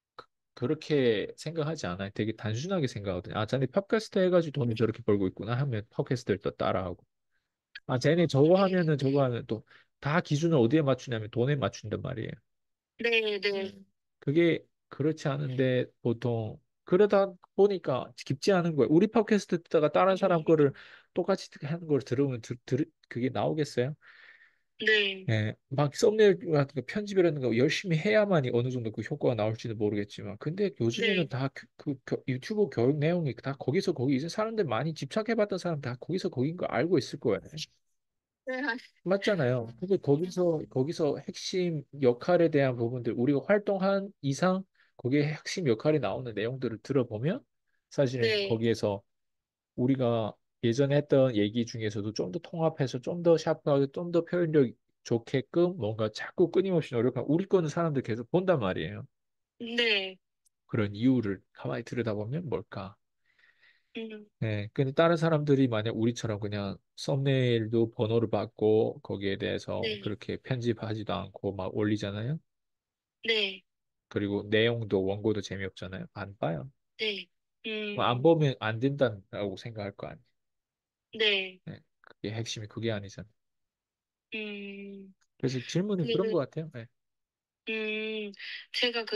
그렇게 생각하지 않아요. 되게 단순하게 생각하거든요. 아, 자네 팟캐스트 해가지고 돈을 저렇게 벌고 있구나 하면 팟캐스트를 또 따라하고. 아, 쟤네 저거 하면은 저거 하면 또 다 기준을 어디에 맞추냐면 돈에 맞춘단 말이에요. 네, 네, 그게 그렇지 않은데 보통 그러다 보니까 깊지 않은 거예요. 우리 팟캐스트 듣다가 다른 사람 거를 똑같이 하는 걸 들으면 그게 나오겠어요? 네, 예, 막 썸네일 같은 거 편집이라는 거 열심히 해야만이 어느 정도 그 효과가 나올지도 모르겠지만 근데 요즘에는 네, 다 유튜브 교육 내용이 다 거기서 거기 이제 사람들 많이 집착해봤던 사람 다 거기서 거긴 거 알고 있을 거예요. 네, 맞잖아요. 근데 거기서 핵심 역할에 대한 부분들 우리가 활동한 이상 거기에 핵심 역할이 나오는 내용들을 들어보면 사실은 네, 거기에서 우리가 예전에 했던 얘기 중에서도 좀 더 통합해서 좀 더 샤프하게 좀 더 표현력 좋게끔 뭔가 자꾸 끊임없이 노력하고 우리 거는 사람들 계속 본단 말이에요. 네, 그런 이유를 가만히 들여다보면 뭘까? 음, 네, 근데 다른 사람들이 만약 우리처럼 그냥 썸네일도 번호를 받고 거기에 대해서 네, 그렇게 편집하지도 않고 막 올리잖아요. 네, 그리고 내용도 원고도 재미없잖아요. 안 봐요. 네, 뭐안 음, 보면 안 된다고 생각할 거 아니에요. 네, 네, 그게 핵심이 그게 아니잖아요. 음, 그래서 질문은 그런 것 그, 같아요. 네. 제가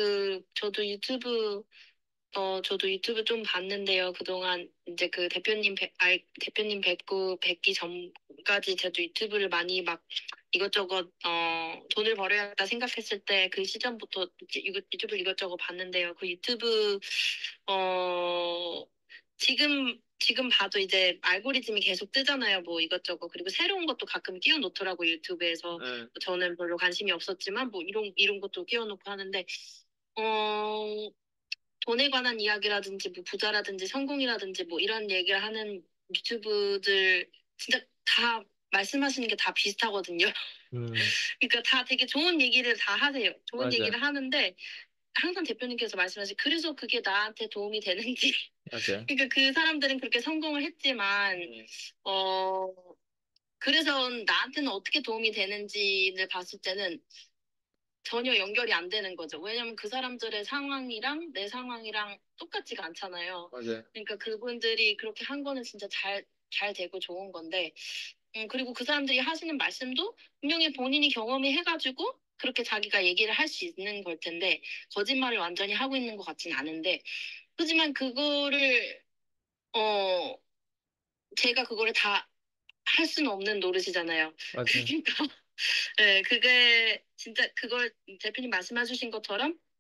저도 유튜브 좀 봤는데요. 그동안 이제 그 대표님 뵙기 전까지 저도 유튜브를 많이 막 이것저것, 돈을 벌어야겠다 생각했을 때 그 시점부터 유튜브를 이것저것 봤는데요. 그 유튜브, 어, 지금 봐도 이제 알고리즘이 계속 뜨잖아요. 뭐 이것저것. 그리고 새로운 것도 가끔 끼워놓더라고요. 유튜브에서. 네. 저는 별로 관심이 없었지만 뭐 이런 것도 끼워놓고 하는데, 어, 돈에 관한 이야기라든지 뭐 부자라든지 성공이라든지 뭐 이런 얘기를 하는 유튜브들 진짜 다 말씀하시는 게 다 비슷하거든요. 음, 그러니까 다 되게 좋은 얘기를 다 하세요. 좋은 맞아요. 얘기를 하는데 항상 대표님께서 말씀하시 그래서 그게 나한테 도움이 되는지 맞아요. 그러니까 그 사람들은 그렇게 성공을 했지만 어 그래서 나한테는 어떻게 도움이 되는지를 봤을 때는 전혀 연결이 안 되는 거죠. 왜냐면 그 사람들의 상황이랑 내 상황이랑 똑같지가 않잖아요. 맞아요. 그러니까 그분들이 그렇게 한 거는 진짜 잘 되고 좋은 건데, 그리고 그 사람들이 하시는 말씀도 분명히 본인이 경험이 해가지고 그렇게 자기가 얘기를 할 수 있는 걸 텐데, 거짓말을 완전히 하고 있는 것 같진 않은데, 하지만 그거를, 어, 제가 그거를 다 할 수는 없는 노릇이잖아요. 맞아요. 그러니까, 네, 그게 진짜 그걸 대표님 말씀해 주신 것처럼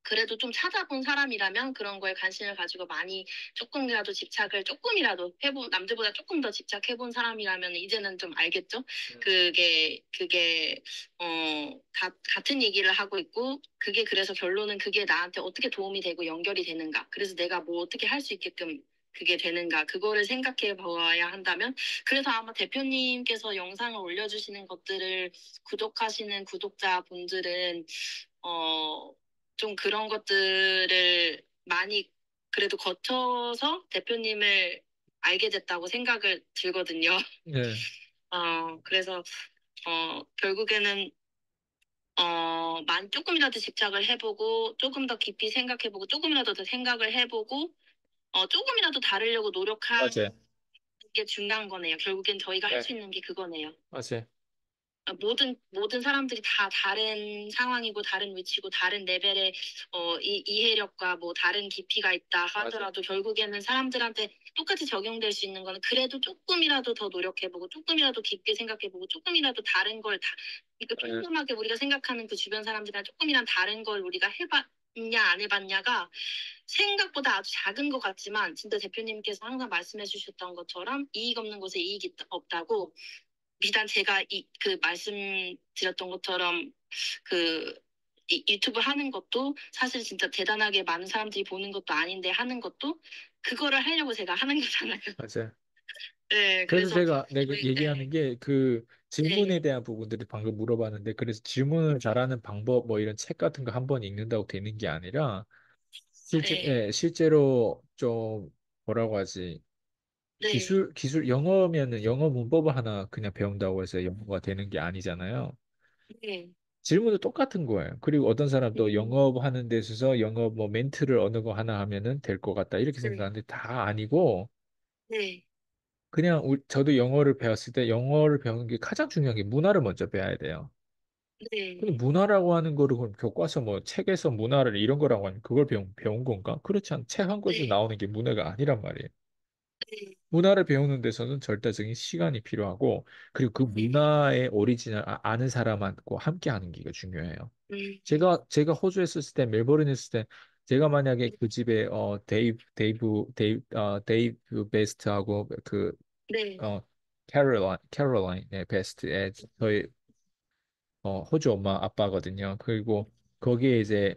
그래도 좀 찾아본 사람이라면 그런 거에 관심을 가지고 많이 조금이라도 집착을 조금이라도 남들보다 조금 더 집착해본 사람이라면 이제는 좀 알겠죠? 그게, 같은 얘기를 하고 있고, 그게 그래서 결론은 그게 나한테 어떻게 도움이 되고 연결이 되는가. 그래서 내가 뭐 어떻게 할 수 있게끔 그게 되는가. 그거를 생각해 보아야 한다면, 그래서 아마 대표님께서 영상을 올려주시는 것들을 구독하시는 구독자분들은, 어, 좀 그런 것들을 많이 그래도 거쳐서 대표님을 알게 됐다고 생각을 들거든요. 네, 그래서, 결국에는, 조금이라도 집착을 해보고, 조금 더 깊이 생각해보고, 조금이라도 더 생각을 해보고, 조금이라도 다르려고 노력하는 맞아요. 게 중요한 거네요. 결국엔 저희가 할 네, 수 있는 게 그거네요. 맞아요. 모든 사람들이 다 다른 상황이고, 다른 위치고, 다른 레벨의, 이해력과 뭐, 다른 깊이가 있다 맞아요. 하더라도, 결국에는 사람들한테 똑같이 적용될 수 있는 거는 그래도 조금이라도 더 노력해보고, 조금이라도 깊게 생각해보고, 조금이라도 다른 걸 그러니까 네, 조그맣게 우리가 생각하는 그 주변 사람들이랑 조금이란 다른 걸 우리가 해봤냐, 안 해봤냐가 생각보다 아주 작은 것 같지만, 진짜 대표님께서 항상 말씀해 주셨던 것처럼, 이익 없는 곳에 이익이 없다고, 비단 제가 그 말씀드렸던 것처럼 그 유튜브 하는 것도 사실 진짜 대단하게 많은 사람들이 보는 것도 아닌데 하는 것도 그거를 하려고 제가 하는 거잖아요. 맞아요. 네, 그래서 그래서 내가 저희 얘기하는 게 그 질문에 네, 대한 부분들을 방금 물어봤는데 그래서 질문을 잘하는 방법 뭐 이런 책 같은 거 한 번 읽는다고 되는 게 아니라 네, 실제로 좀 뭐라고 하지? 네, 기술 영어면은 영어 문법을 하나 그냥 배운다고 해서 영어가 되는 게 아니잖아요. 네, 질문도 똑같은 거예요. 그리고 어떤 사람도 음, 영업하는 데 있어서 영어 뭐 멘트를 어느 거 하나 하면은 될 것 같다 이렇게 네, 생각하는데 다 아니고 네, 그냥 저도 영어를 배웠을 때 영어를 배우는 게 가장 중요한 게 문화를 먼저 배워야 돼요. 네, 근데 문화라고 하는 거를 그럼 교과서 뭐 책에서 문화를 이런 거라고 하면 그걸 배운 건가? 그렇지 않, 책 한 권에서 네, 나오는 게 문화가 아니란 말이에요. 네, 문화를 배우는 데서는 절대적인 시간이 필요하고 그리고 그 문화의 오리지널 아는 사람하고 함께 하는 게 중요해요. 제가 호주에 있었을 때 멜버른에 있을 때 제가 만약에 그 집에 데이브 베스트하고 그 네, 어 캐롤라인의 베스트의 저희 호주 엄마 아빠거든요. 그리고 거기에 이제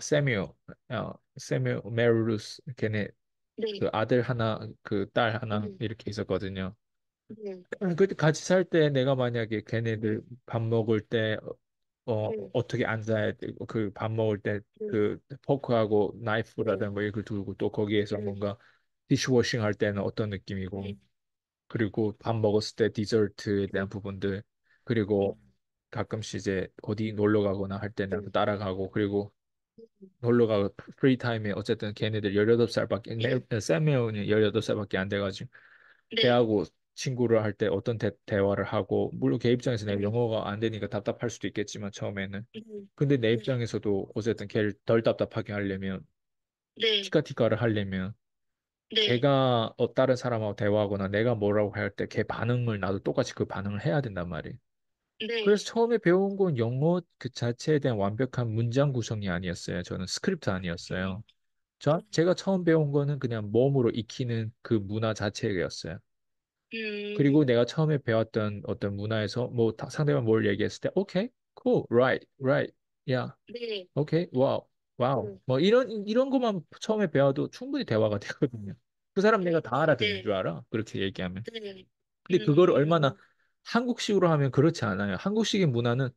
세뮤 메르루스 걔네 네, 그 아들 하나 그 딸 하나 네, 이렇게 있었거든요. 네, 그때 같이 살 때 내가 만약에 걔네들 밥 먹을 때 어떻게 앉아야 되고 그 밥 먹을 때 그 포크하고 나이프라든가 뭐 이걸 들고 또 거기에서 뭔가 디시워싱 할 때는 어떤 느낌이고 그리고 밥 먹었을 때 디저트에 대한 부분들 그리고 가끔씩 이제 어디 놀러 가거나 할 때는 따라가고 그리고 놀러 가고 프리 타임에 어쨌든 걔네들 18살밖에 세메오는 18살밖에 안 돼가지고 네, 걔하고 친구를 할 때 어떤 대화를 하고 물론 걔 입장에서 내가 영어가 안 되니까 답답할 수도 있겠지만 처음에는 근데 내 입장에서도 어쨌든 걔를 덜 답답하게 하려면 네, 티카티카를 하려면 네, 걔가 다른 사람하고 대화하거나 내가 뭐라고 할 때 걔 반응을 나도 똑같이 그 반응을 해야 된단 말이에요. 그래서 네, 처음에 배운 건 영어 그 자체에 대한 완벽한 문장 구성이 아니었어요. 저는 스크립트 아니었어요. 제가 처음 배운 거는 그냥 몸으로 익히는 그 문화 자체였어요. 그리고 내가 처음에 배웠던 어떤 문화에서 뭐 상대방 뭘 얘기했을 때, 오케이, cool, right, yeah, 네, okay, wow. 뭐 이런 것만 처음에 배워도 충분히 대화가 되거든요. 그 사람 내가 다 알아듣는 네, 줄 알아. 그렇게 얘기하면. 네, 근데 그거를 얼마나 한국식으로 하면 그렇지 않아요. 한국식의 문화는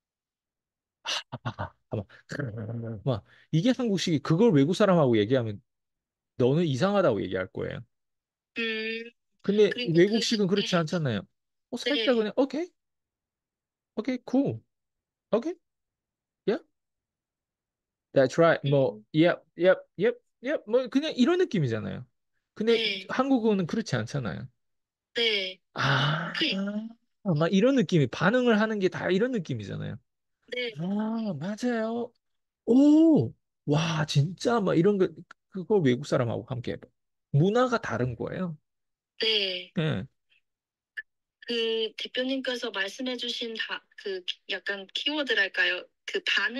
막, 막 이게 한국식이 그걸 외국 사람하고 얘기하면 너는 이상하다고 얘기할 거예요. 음, 근데 그러니까 외국식은 그렇지 않잖아요. 살짝 네, 그냥 오케이, cool, 오케이, yeah, that's right. 뭐, yep. 뭐 그냥 이런 느낌이잖아요. 근데 네, 한국어는 그렇지 않잖아요. 네, 아, 그, 막 이런 느낌이 반응을 하는 게 다 이런 느낌이잖아요. 네, 아, 맞아요. 오, 와, 진짜 막 이런 거 그거 외국 사람하고 함께 해봐. 문화가 다른 거예요. 네. 예, 그 대표님께서 말씀해주신 그 약간 키워드랄까요? 그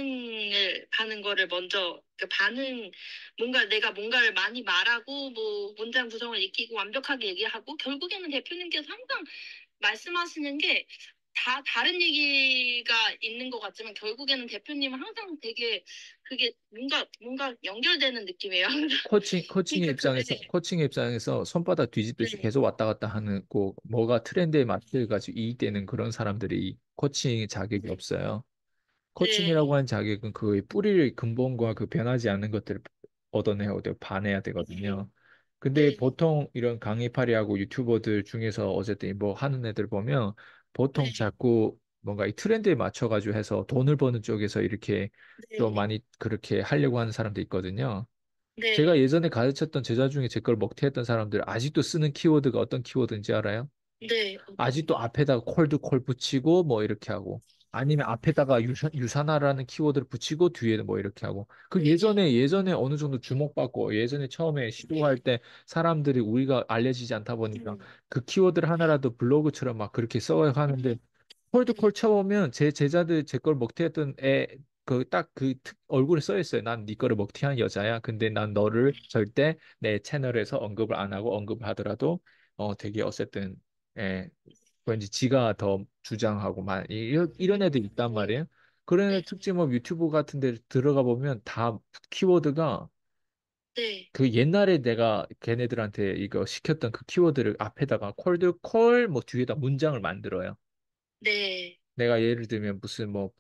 반응을 하는 거를 먼저 그 반응 뭔가 내가 뭔가를 많이 말하고 뭐 문장 구성을 익히고 완벽하게 얘기하고 결국에는 대표님께서 항상 말씀하시는 게 다 다른 얘기가 있는 것 같지만 결국에는 대표님은 항상 되게 그게 뭔가 연결되는 느낌이에요. 항상. 그러니까 네, 코칭의 입장에서 손바닥 뒤집듯이 네, 계속 왔다 갔다 하는 꼭 뭐가 트렌드에 맞춰 가지고 이익되는 그런 사람들이 코칭 자격이 없어요. 코칭이라고 네, 하는 자격은 그 뿌리를 근본과 그 변하지 않는 것들을 얻어내야 돼, 반해야 되거든요. 근데 네, 보통 이런 강의파리하고 유튜버들 중에서 어쨌든 뭐 하는 애들 보면 보통 네, 자꾸 뭔가 이 트렌드에 맞춰가지고 해서 돈을 버는 쪽에서 이렇게 좀 네, 많이 그렇게 하려고 하는 사람도 있거든요. 제가 네, 예전에 가르쳤던 제자 중에 제 걸 먹튀했던 사람들 아직도 쓰는 키워드가 어떤 키워드인지 알아요? 네, 아직도 앞에다가 콜드 콜 붙이고 뭐 이렇게 하고 아니면 앞에다가 유산화라는 키워드를 붙이고 뒤에 뭐 이렇게 하고 그 예전에 어느 정도 주목받고 예전에 처음에 시도할 때 사람들이 우리가 알려지지 않다 보니까 그 키워드를 하나라도 블로그처럼 막 그렇게 써야 하는데 콜드콜 쳐보면 제 제자들 제 걸 먹튀했던 애 그 딱 그 얼굴에 써 있어요. 난 네 거를 먹튀한 여자야. 근데 난 너를 절대 내 채널에서 언급을 안 하고 언급을 하더라도 되게 어쨌든 예, 왠지 지가 더 주장하고 막 이런 애들 있단 말이에요. 그런 애 특징 뭐 유튜브 같은 데 들어가 보면 다 키워드가 네, 그 옛날에 내가 걔네들한테 이거 시켰던 그 키워드를 앞에다가 콜드 콜 뭐 뒤에다 문장을 만들어요. 네, 내가 예를 들면 무슨 뭐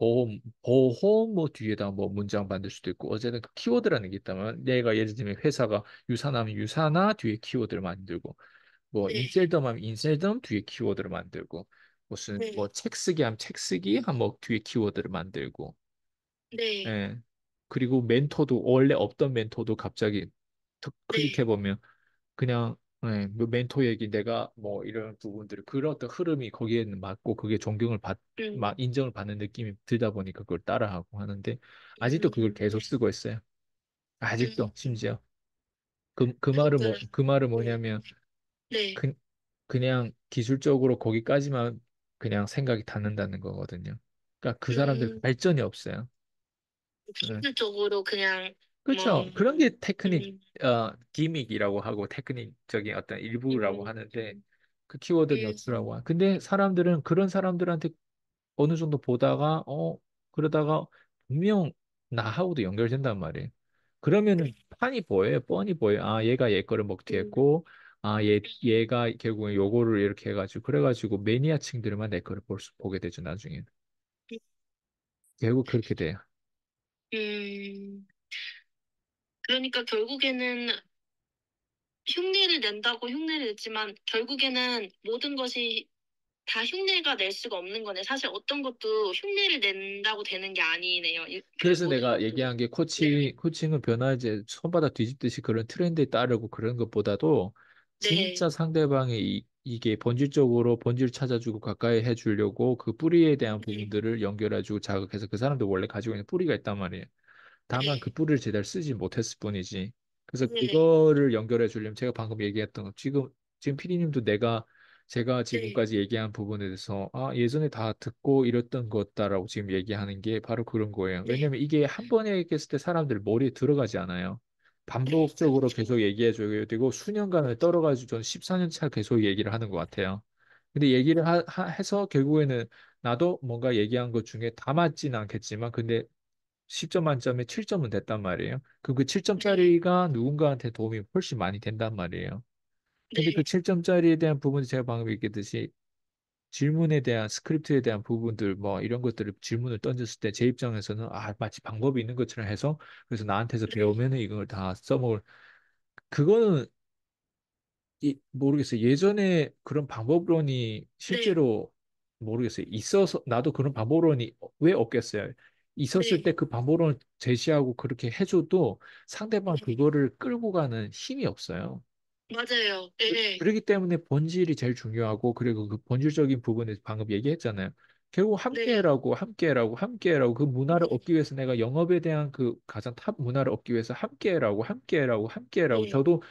보험 뭐 뒤에다 뭐 문장 만들 수도 있고 어쨌든 그 키워드라는 게 있다면 내가 예를 들면 회사가 유산하면 유산화 뒤에 키워드를 만들고 뭐 네, 인셀덤 하면 인셀덤 뒤에 키워드를 만들고 무슨 뭐 책 쓰기 하면 책 쓰기 한뭐 뒤에 키워드를 만들고 네, 예. 그리고 멘토도 원래 없던 멘토도 갑자기 툭 클릭해 네, 보면 그냥 뭐 멘토 얘기 내가 뭐 이런 부분들을 그런 어떤 흐름이 거기에는 맞고 그게 존경을 막 음, 인정을 받는 느낌이 들다 보니까 그걸 따라하고 하는데 아직도 그걸 계속 네, 쓰고 있어요. 아직도 음, 심지어 그러니까 그 말은 뭐냐면 네, 그, 그냥 기술적으로 거기까지만 그냥 생각이 닿는다는 거거든요. 그러니까 그 사람들 음, 발전이 없어요. 네. 기술적으로 그냥 뭐, 그렇죠. 그런 게 테크닉, 음, 기믹이라고 하고 테크닉적인 어떤 일부라고 음, 하는데 그 키워드 음, 넣주라고 근데 사람들은 그런 사람들한테 어느 정도 보다가 그러다가 분명 나하고도 연결된단 말이에요. 그러면은 판이 보여요. 뻔히 보여요. 아, 얘가 얘 거를 음, 먹튀했고 아, 얘가 결국엔 요거를 이렇게 해가지고 그래가지고 매니아층들만 내 거를 보게 되죠, 나중에. 결국 그렇게 돼요. 음. 그러니까 결국에는 흉내를 낸다고 흉내를 냈지만 결국에는 모든 것이 다 흉내가 낼 수가 없는 거네. 사실 어떤 것도 흉내를 낸다고 되는 게 아니네요. 그 그래서 모든 내가 것도. 얘기한 게 네, 코칭은 변화이제 손바닥 뒤집듯이 그런 트렌드에 따르고 그런 것보다도 네, 진짜 상대방이 이게 본질 찾아주고 가까이 해주려고 그 뿌리에 대한 네, 부분들을 연결해주고 자극해서 그 사람도 원래 가지고 있는 뿌리가 있단 말이에요. 다만 그 네, 뿌리를 제대로 쓰지 못했을 뿐이지. 그래서 네, 그거를 연결해 주려면 제가 방금 얘기했던 거 지금 피디님도 제가 네, 지금까지 얘기한 부분에 대해서 예전에 다 듣고 이랬던 것다라고 지금 얘기하는 게 바로 그런 거예요. 네, 왜냐면 이게 한 번에 얘기했을 때 사람들 머리에 들어가지 않아요. 반복적으로 계속 얘기해 줘야 되고 수년간을 떨어가지고 전 14년 차 계속 얘기를 하는 것 같아요. 근데 얘기를 해서 결국에는 나도 뭔가 얘기한 것 중에 다 맞지는 않겠지만 근데 10점 만점에 7점은 됐단 말이에요. 그럼 그 네, 7점짜리가 누군가한테 도움이 훨씬 많이 된단 말이에요. 근데 그 네, 7점짜리에 대한 부분이 제가 방금 얘기했듯이 질문에 대한 스크립트에 대한 부분들 뭐 이런 것들을 질문을 던졌을 때 제 입장에서는 마치 방법이 있는 것처럼 해서 그래서 나한테서 배우면은 이걸 다 써먹을 그거는 모르겠어요. 예전에 그런 방법론이 네, 실제로 모르겠어요. 있어서 나도 그런 방법론이 왜 없겠어요. 있었을 때 네, 그 방법론을 제시하고 그렇게 해줘도 상대방 네, 그거를 끌고 가는 힘이 없어요. 맞아요. 네, 그렇기 때문에 본질이 제일 중요하고 그리고 그 본질적인 부분에 방금 얘기했잖아요. 결국 네, 함께라고 그 문화를 얻기 위해서 내가 영업에 대한 그 가장 탑 문화를 얻기 위해서 함께라고 네, 저도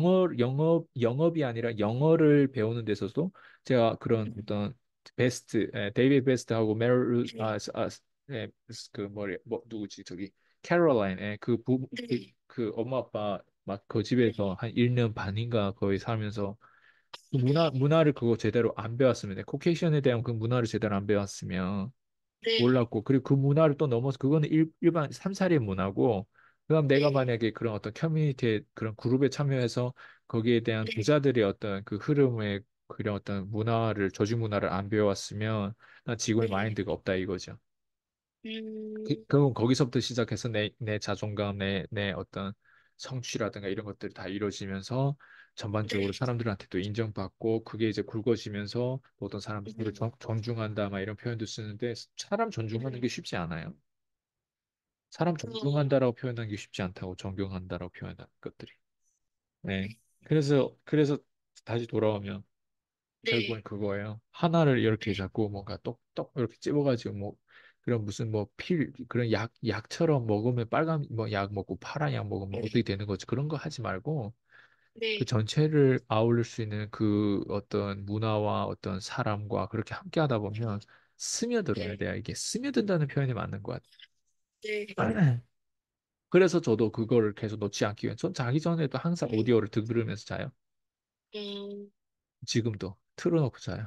영업이 아니라 영어를 배우는 데서도 제가 그런 어떤 데이비드 베스트하고 그 뭐래 뭐 누구지 저기 캐롤라인에 네, 그 엄마 아빠 막 그 집에서 한 1년 반인가 거의 살면서 그 문화를 그거 제대로 안 배웠으면 코케이션에 대한 그 문화를 제대로 안 배웠으면 네, 몰랐고 그리고 그 문화를 또 넘어서 그거는 일반 삼사리 문화고 그다음 내가 네, 만약에 그런 어떤 커뮤니티에 그런 그룹에 참여해서 거기에 대한 네, 부자들의 어떤 그 흐름의 그런 어떤 문화를 조직 문화를 안 배웠으면 난 지구의 네. 마인드가 없다 이거죠. 음, 그럼 거기서부터 시작해서 내 자존감, 내 어떤 성취라든가 이런 것들이 다 이루어지면서 전반적으로 네, 사람들한테도 인정받고 그게 이제 굵어지면서 또 어떤 사람들을 음, 존중한다 막 이런 표현도 쓰는데 사람 존중하는 게 음. 쉽지 않아요. 사람 어, 존중한다라고 표현하는 게 쉽지 않다고 존경한다라고 표현하는 것들이. 네. 그래서 다시 돌아오면 결국엔 네, 그거예요. 하나를 이렇게 네, 자꾸 뭔가 똑똑 이렇게 찝어가지고 뭐 그런 무슨 뭐 그런 약처럼 먹으면 빨간 뭐 약 먹고 파란 약 먹으면 어떻게 되는 거지? 그런 거 하지 말고 그 네, 전체를 아울릴 수 있는 그 어떤 문화와 어떤 사람과 그렇게 함께 하다 보면 스며들어야 네, 돼요. 이게 스며든다는 표현이 맞는 것 네, 같아요. 그래서 저도 그거를 계속 놓지 않기 위해 전 자기 전에도 항상 네. 오디오를 들으면서 자요. 음, 지금도 틀어놓고 자요.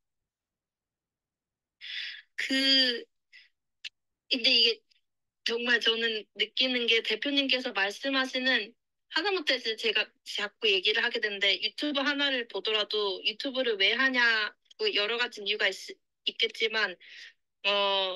그, 근데 이게 정말 저는 느끼는 게 대표님께서 말씀하시는 하다못해 이제 제가 자꾸 얘기를 하게 되는데 유튜브 하나를 보더라도 유튜브를 왜 하냐 뭐 여러 가지 이유가 있겠지만 어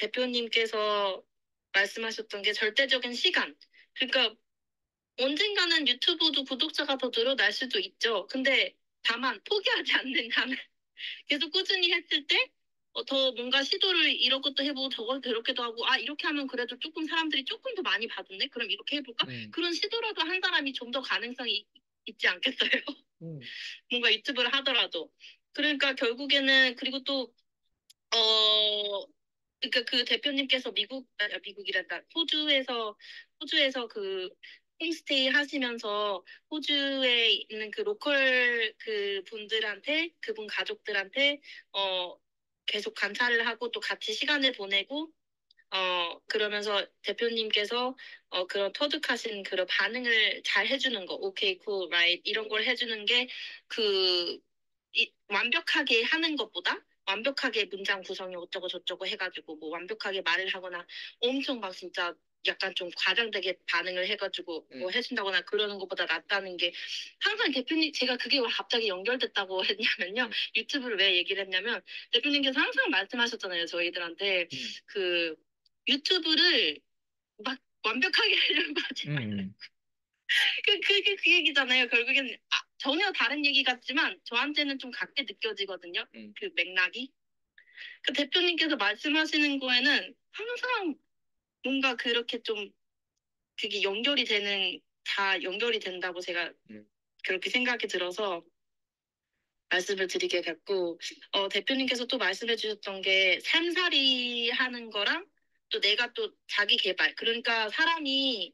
대표님께서 말씀하셨던 게 절대적인 시간 그러니까 언젠가는 유튜브도 구독자가 더 늘어날 수도 있죠. 근데 다만 포기하지 않는다면 계속 꾸준히 했을 때, 더 뭔가 시도를 이런 것도 해보고 저것 저렇게도 하고, 아, 이렇게 하면 그래도 조금 사람들이 조금 더 많이 받았네? 그럼 이렇게 해볼까? 음, 그런 시도라도 한 사람이 좀 더 가능성이 있지 않겠어요? 음, 뭔가 유튜브를 하더라도. 그러니까 결국에는, 그리고 또, 어, 그러니까 그 대표님께서 미국이란다. 호주에서 그 홈스테이 하시면서 호주에 있는 그 로컬 그 분들한테, 그분 가족들한테, 어, 계속 관찰을 하고 또 같이 시간을 보내고, 그러면서 대표님께서, 그런 터득하신 그런 반응을 잘 해주는 거, 오케이, 쿨, 라이트, 이런 걸 해주는 게, 그, 완벽하게 하는 것보다, 완벽하게 문장 구성이 어쩌고 저쩌고 해가지고, 뭐, 완벽하게 말을 하거나, 엄청 막 진짜, 약간 좀 과장되게 반응을 해가지고, 뭐 해준다거나 그러는 것보다 낫다는 게, 항상 대표님, 제가 그게 왜 갑자기 연결됐다고 했냐면요. 유튜브를 왜 얘기를 했냐면, 대표님께서 항상 말씀하셨잖아요, 저희들한테. 그, 유튜브를 막 완벽하게 하려고 하지 말라. 음, 그게 그 얘기잖아요. 결국엔 전혀 다른 얘기 같지만 저한테는 좀 같게 느껴지거든요. 그 맥락이. 그 대표님께서 말씀하시는 거에는 항상 뭔가 그렇게 좀 그게 다 연결이 된다고 제가 그렇게 생각이 들어서 말씀을 드리게 됐고, 대표님께서 또 말씀해 주셨던 게 삶살이 하는 거랑 또 내가 또 자기 개발. 그러니까 사람이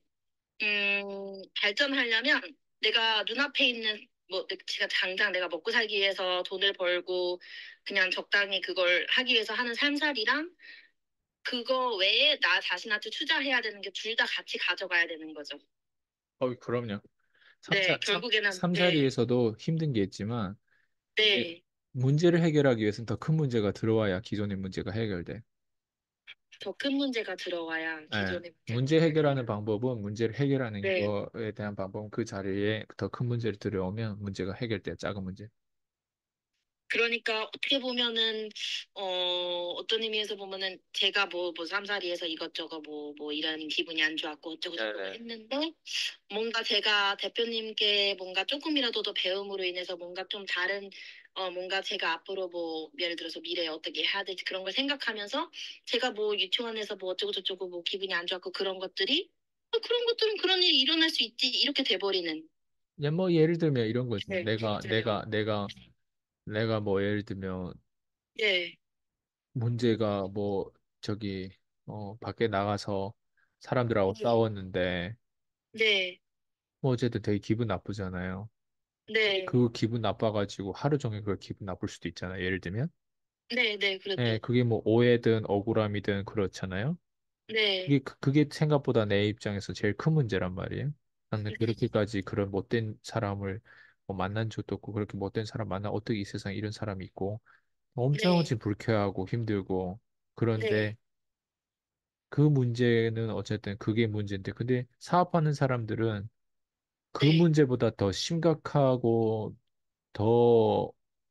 발전하려면 내가 눈앞에 있는, 뭐, 제가 당장 내가 먹고 살기 위해서 돈을 벌고, 그냥 적당히 그걸 하기 위해서 하는 삶살이랑, 그거 외에 나 자신한테 투자해야 되는 게 둘 다 같이 가져가야 되는 거죠. 그럼요. 네, 결국에는, 네, 삼자리에서도 힘든 게 있지만 이게 네, 문제를 해결하기 위해서는 더 큰 문제가 들어와야 기존의 문제가 해결돼. 더 큰 문제가 들어와야 예. 기존의 문제가 문제 해결돼요. 해결하는 방법은 문제를 해결하는 네. 거에 대한 방법은 그 자리에 더 큰 문제를 들어오면 문제가 해결돼. 작은 문제. 그러니까 어떻게 보면은 어떤 의미에서 보면은 제가 뭐 삼사리에서 이것저것 뭐 이런 기분이 안 좋았고 어쩌고 저쩌고 네네. 했는데 뭔가 제가 대표님께 뭔가 조금이라도 더 배움으로 인해서 뭔가 좀 다른 뭔가 제가 앞으로 뭐 예를 들어서 미래에 어떻게 해야 될지 그런 걸 생각하면서 제가 뭐 유치원에서 뭐 어쩌고 저쩌고 뭐 기분이 안 좋았고 그런 것들이 그런 것들은 그런 일이 일어날 수 있지 이렇게 돼버리는. 뭐 예를 들면 이런 거죠. 네, 맞아요. 내가 뭐 예를 들면 네, 문제가 뭐 저기 밖에 나가서 사람들하고 싸웠는데 네, 뭐 어쨌든 되게 기분 나쁘잖아요. 네. 그 기분 나빠가지고 하루 종일 그걸 기분 나쁠 수도 있잖아요. 예를 들면. 네, 네, 예, 그랬죠. 그게 뭐 오해든 억울함이든 그렇잖아요. 네, 그게 생각보다 내 입장에서 제일 큰 문제란 말이에요. 나는 네, 그렇게까지 그런 못된 사람을 뭐 만난 적도 없고 그렇게 못된 사람 만나 어떻게 이 세상에 이런 사람이 있고 엄청 네, 지금 불쾌하고 힘들고 그런데 네, 그 문제는 어쨌든 그게 문제인데 근데 사업하는 사람들은 그 네, 문제보다 더 심각하고 더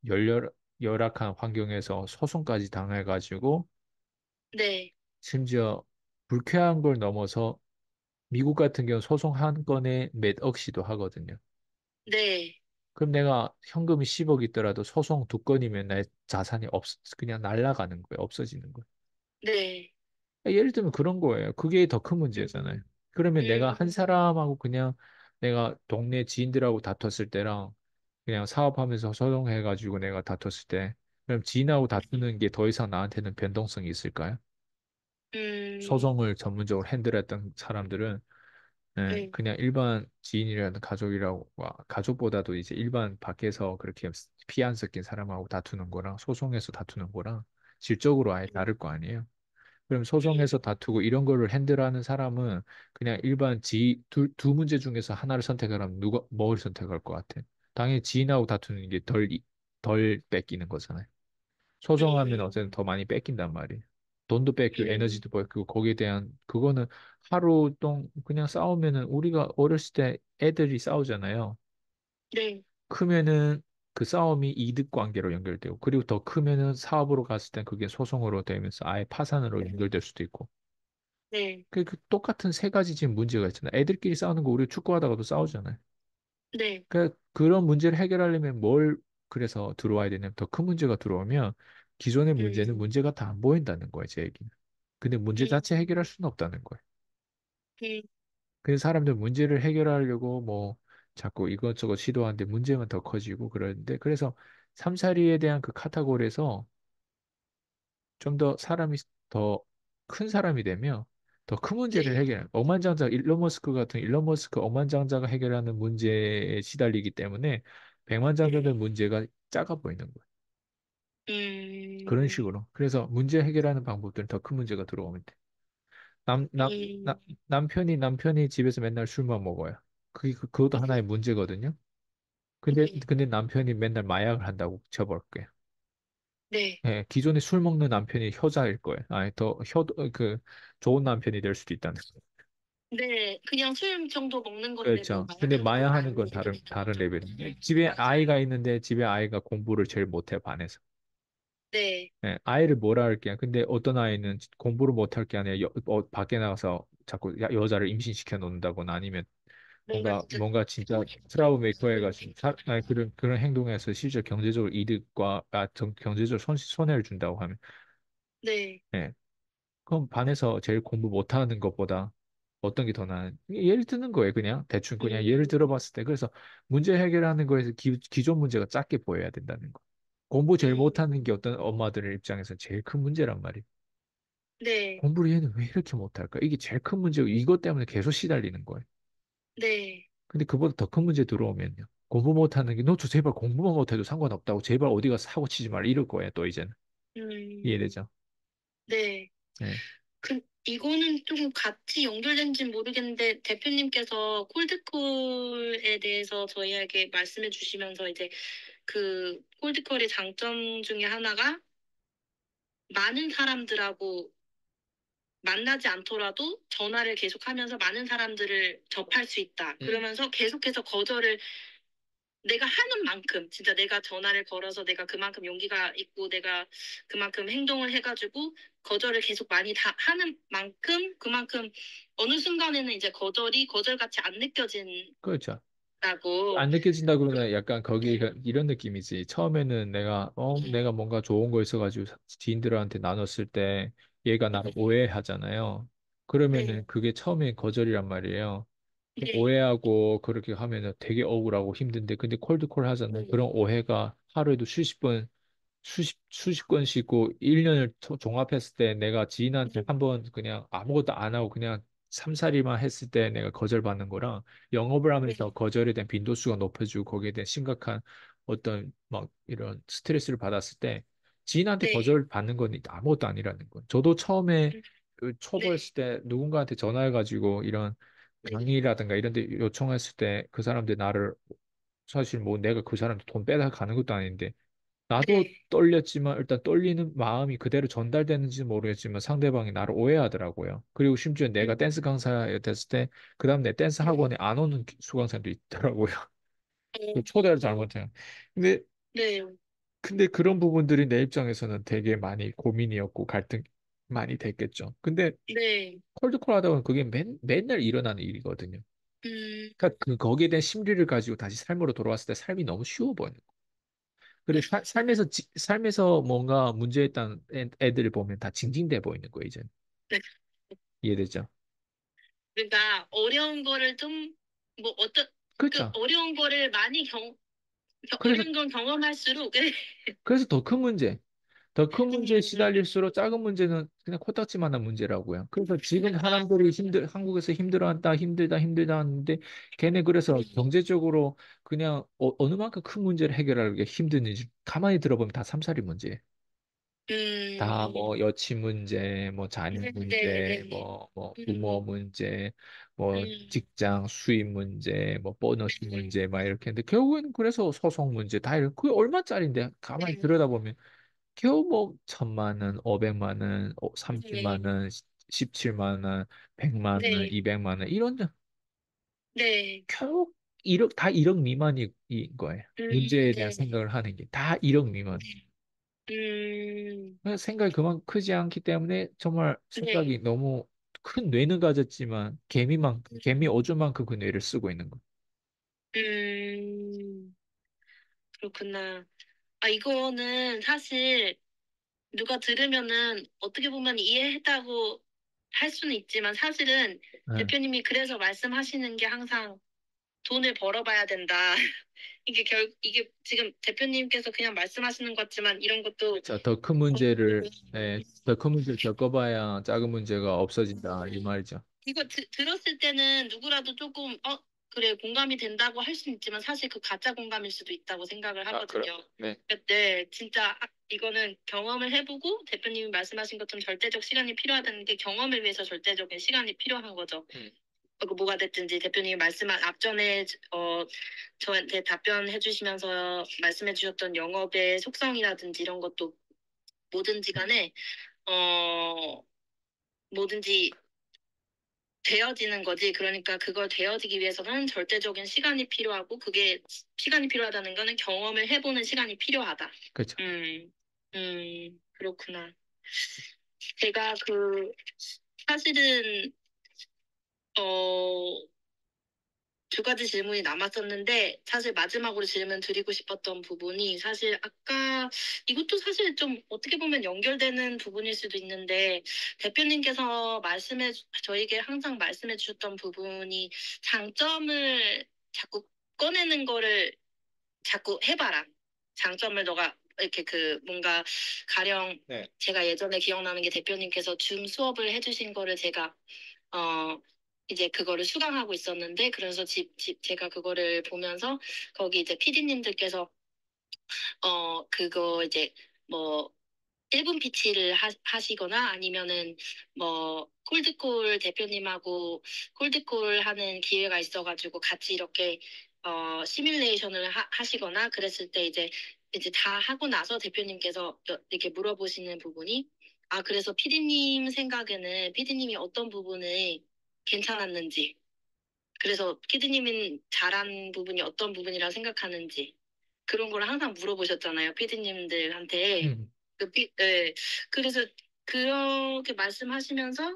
열악한 환경에서 소송까지 당해가지고 네, 심지어 불쾌한 걸 넘어서 미국 같은 경우 소송 한 건에 몇 억씩도 하거든요. 네, 그럼 내가 현금이 10억 있더라도 소송 두 건이면 내 자산이 그냥 날아가는 거예요. 없어지는 거예요. 네, 예를 들면 그런 거예요. 그게 더 큰 문제잖아요. 그러면 내가 한 음, 사람하고 그냥 내가 동네 지인들하고 다퉜을 때랑 그냥 사업하면서 소송해가지고 내가 다퉜을 때 그럼 지인하고 다투는 게 더 이상 나한테는 변동성이 있을까요? 음, 소송을 전문적으로 핸들했던 사람들은 예, 네, 그냥 일반 지인이라든 가족이라고 가족보다도 이제 일반 밖에서 그렇게 피 안 섞인 사람하고 다투는 거랑 소송에서 다투는 거랑 질적으로 아예 다를 거 아니에요. 그럼 소송에서 음, 다투고 이런 거를 핸들하는 사람은 그냥 일반 두 문제 중에서 하나를 선택하라면 누가 뭘 선택할 것 같아? 당연히 지인하고 다투는 게 덜 뺏기는 거잖아요. 소송하면 음, 어쨌든 더 많이 뺏긴단 말이에요. 돈도 뺏기고 음, 에너지도 뺏기고 거기에 대한 그거는 하루 동 그냥 싸우면은 우리가 어렸을 때 애들이 싸우잖아요. 네, 크면은 그 싸움이 이득 관계로 연결되고 그리고 더 크면은 사업으로 갔을 땐 그게 소송으로 되면서 아예 파산으로 연결될 수도 있고 네, 그 똑같은 세 가지 지금 문제가 있잖아요. 애들끼리 싸우는 거 우리 축구하다가도 싸우잖아요. 네, 그런 문제를 해결하려면 뭘 그래서 들어와야 되냐면 더 큰 문제가 들어오면 기존의 문제는 음, 문제가 다 안 보인다는 거예요, 제 얘기는. 근데 문제 음, 자체 해결할 수는 없다는 거예요. 음, 그래서 사람들 문제를 해결하려고 뭐 자꾸 이것저것 시도하는데 문제만 더 커지고 그러는데 그래서 삼사리에 대한 그 카테고리에서 좀 더 사람이 더 큰 사람이 되면 더 큰 문제를 네, 해결해. 억만장자 일론 머스크 억만장자가 해결하는 문제에 시달리기 때문에 백만장자들 문제가 작아 보이는 거예요. 그런 음, 식으로. 그래서 문제 해결하는 방법들은 더 큰 문제가 들어오면 돼. 남, 남, 남, 음, 남편이 집에서 맨날 술만 먹어요. 그것도 하나의 문제거든요. 네, 근데 남편이 맨날 마약을 한다고 쳐볼게요. 네, 예, 기존에 술 먹는 남편이 효자일 거예요. 아니, 좋은 남편이 될 수도 있다는 거. 네, 그냥 술 정도 먹는 건데 뭐 그렇죠. 근데 마약하는 건 마약하는 건 아닌데. 다른 레벨이에요. 집에 아이가 있는데 집에 아이가 공부를 제일 못해, 반에서. 네, 예, 아이를 뭐라 할게요. 근데 어떤 아이는 공부를 못할 게 아니라 밖에 나가서 자꾸 여자를 임신시켜 놓는다거나 아니면 뭔가 진짜, 뭔가 진짜 트라우메이커 해가지고 아니, 그런 행동에서 실제 경제적으로 경제적으로 손해를 준다고 하면 네, 예, 그럼 반에서 제일 공부 못하는 것보다 어떤 게 더 나은? 예를 드는 거예요, 그냥 대충 그냥 예를 음, 들어봤을 때 그래서 문제 해결하는 거에서 기존 문제가 작게 보여야 된다는 거. 공부 제일 음, 못하는 게 어떤 엄마들의 입장에서 제일 큰 문제란 말이에요. 네, 공부를 얘는 왜 이렇게 못할까? 이게 제일 큰 문제고 이것 때문에 계속 시달리는 거예요. 네, 근데 그보다 더 큰 문제 들어오면요. 공부 못하는 게 너 저 제발 공부만 못해도 상관없다고 제발 어디 가서 사고 치지 말라 이럴 거예요, 또 이제는. 음, 이해되죠? 네. 네. 이거는 좀 같이 연결된지 모르겠는데 대표님께서 콜드콜에 대해서 저희에게 말씀해 주시면서 이제 그 콜드콜의 장점 중에 하나가 많은 사람들하고 만나지 않더라도 전화를 계속하면서 많은 사람들을 접할 수 있다. 그러면서 계속해서 거절을 내가 하는 만큼 진짜 내가 전화를 걸어서 내가 그만큼 용기가 있고 내가 그만큼 행동을 해가지고 거절을 계속 많이 다 하는 만큼 그만큼 어느 순간에는 이제 거절이 거절같이 안 느껴진다고. 그렇죠. 안 느껴진다 그러면 약간 거기 네, 이런 느낌이지. 처음에는 내가 뭔가 좋은 거 있어가지고 지인들한테 나눴을 때 얘가 나를 오해하잖아요. 그러면은 네, 그게 처음에 거절이란 말이에요. 네, 오해하고 그렇게 하면은 되게 억울하고 힘든데 근데 콜드콜 하잖아요. 그런 오해가 하루에도 수십 건씩 있고 1년을 종합했을 때 내가 지인한테 한 번 그냥 아무것도 안 하고 그냥 삼사리만 했을 때 내가 거절받는 거랑 영업을 하면서 네, 거절에 대한 빈도수가 높아지고 거기에 대한 심각한 어떤 막 이런 스트레스를 받았을 때 지인한테 네. 거절받는 건 아무것도 아니라는 거. 저도 처음에 음, 그 네. 초보했을 때 누군가한테 전화해가지고 이런 강의라든가 이런 데 요청했을 때 그 사람들 나를 사실 뭐 내가 그 사람한테 돈 빼다 가는 것도 아닌데 나도 네. 떨렸지만 일단 떨리는 마음이 그대로 전달되는지 모르겠지만 상대방이 나를 오해하더라고요. 그리고 심지어 내가 음, 댄스 강사 됐을 때 그다음 내 댄스 학원에 안 오는 수강생도 있더라고요. 그 초대를 잘못해요. 근데 네. 근데 그런 부분들이 내 입장에서는 되게 많이 고민이었고 갈등 많이 됐겠죠. 근데 네. 콜드콜 하다 보면 그게 맨날 일어나는 일이거든요. 음, 그러니까 그 거기에 대한 심리를 가지고 다시 삶으로 돌아왔을 때 삶이 너무 쉬워 보여요. 그리고 삶에서 뭔가 문제 있다는 애들을 보면 다 징징대 보이는 거예요, 이제. 네. 이해되죠? 그러니까 어려운 거를 좀, 뭐 어떤, 그 그렇죠. 어려운 거를 많이 그래서, 어려운 건 경험할수록, 그래서 더 큰 문제. 더 큰 문제에 음, 시달릴수록 작은 문제는 그냥 코딱지만한 문제라고요. 그래서 지금 사람들이 한국에서 힘들다 하는데 걔네 그래서 경제적으로 그냥 느 만큼 큰 문제를 해결하기 힘든지 가만히 들어보면 다 삼사리 문제예요. 다 음, 뭐 여친 문제, 뭐 자녀 네, 문제, 네. 뭐 부모 음, 문제, 뭐 음, 직장 수입 문제, 뭐 보너스 문제 막 이렇게 했는데 결국에는 그래서 소송 문제 다 이렇게 그게 얼마짜린데 가만히 들여다보면 겨우 뭐 1,000만 원, 500만 원, 30만 네, 원, 17만 원, 100만 원, 네, 200만 원 이런 네, 결국 1억 다 1억 미만인 거예요. 문제에 대한 네, 생각을 하는 게 다 1억 미만. 음, 생각이 그만 크지 않기 때문에 정말 네, 생각이 너무 큰 뇌는 가졌지만 개미 오줌만큼 그 뇌를 쓰고 있는 거. 음, 그렇구나. 아, 이거는 사실 누가 들으면은 어떻게 보면 이해했다고 할 수는 있지만 사실은 예. 대표님이 그래서 말씀하시는 게 항상 돈을 벌어봐야 된다. 이게 지금 대표님께서 그냥 말씀하시는 것 같지만 이런 것도 그렇죠. 더 큰 문제를 더 큰 문제를 겪어봐야 작은 문제가 없어진다 이 말이죠. 이거 들었을 때는 누구라도 조금 그래 공감이 된다고 할 수는 있지만 사실 그 가짜 공감일 수도 있다고 생각을 아, 그럼. 하거든요. 네. 네, 진짜 이거는 경험을 해보고 대표님이 말씀하신 것처럼 절대적 시간이 필요하다는 게 경험을 위해서 절대적인 시간이 필요한 거죠. 그 뭐가 됐든지 대표님이 말씀한 앞전에 저한테 답변해 주시면서 말씀해 주셨던 영업의 속성이라든지 이런 것도 뭐든지 간에 어 뭐든지 되어지는 거지. 그러니까 그걸 되어지기 위해서는 절대적인 시간이 필요하고 그게 시간이 필요하다는 거는 경험을 해보는 시간이 필요하다. 그렇죠. 그렇구나. 제가 사실은 어, 두 가지 질문이 남았었는데 사실 마지막으로 질문 드리고 싶었던 부분이 사실 아까 이것도 사실 좀 어떻게 보면 연결되는 부분일 수도 있는데 대표님께서 저에게 항상 말씀해 주셨던 부분이 장점을 자꾸 꺼내는 거를 자꾸 해봐라. 장점을 너가 이렇게 뭔가 가령 네. 제가 예전에 기억나는 게 대표님께서 줌 수업을 해주신 거를 제가 어, 이제 그거를 수강하고 있었는데, 그래서 제가 그거를 보면서, 거기 이제 PD님들께서, 그거 이제, 뭐, 1분 피치를 하시거나 아니면은, 뭐, 콜드콜 대표님하고 콜드콜 하는 기회가 있어가지고 같이 이렇게, 시뮬레이션을 하시거나 그랬을 때 이제 다 하고 나서 대표님께서 이렇게 물어보시는 부분이, 아, 그래서 피디님 생각에는 피디님이 어떤 부분을 괜찮았는지, 그래서 피디님은 잘한 부분이 어떤 부분이라 생각하는지, 그런 걸 항상 물어보셨잖아요, 피디님들한테. 음. 네. 그래서 그렇게 말씀하시면서,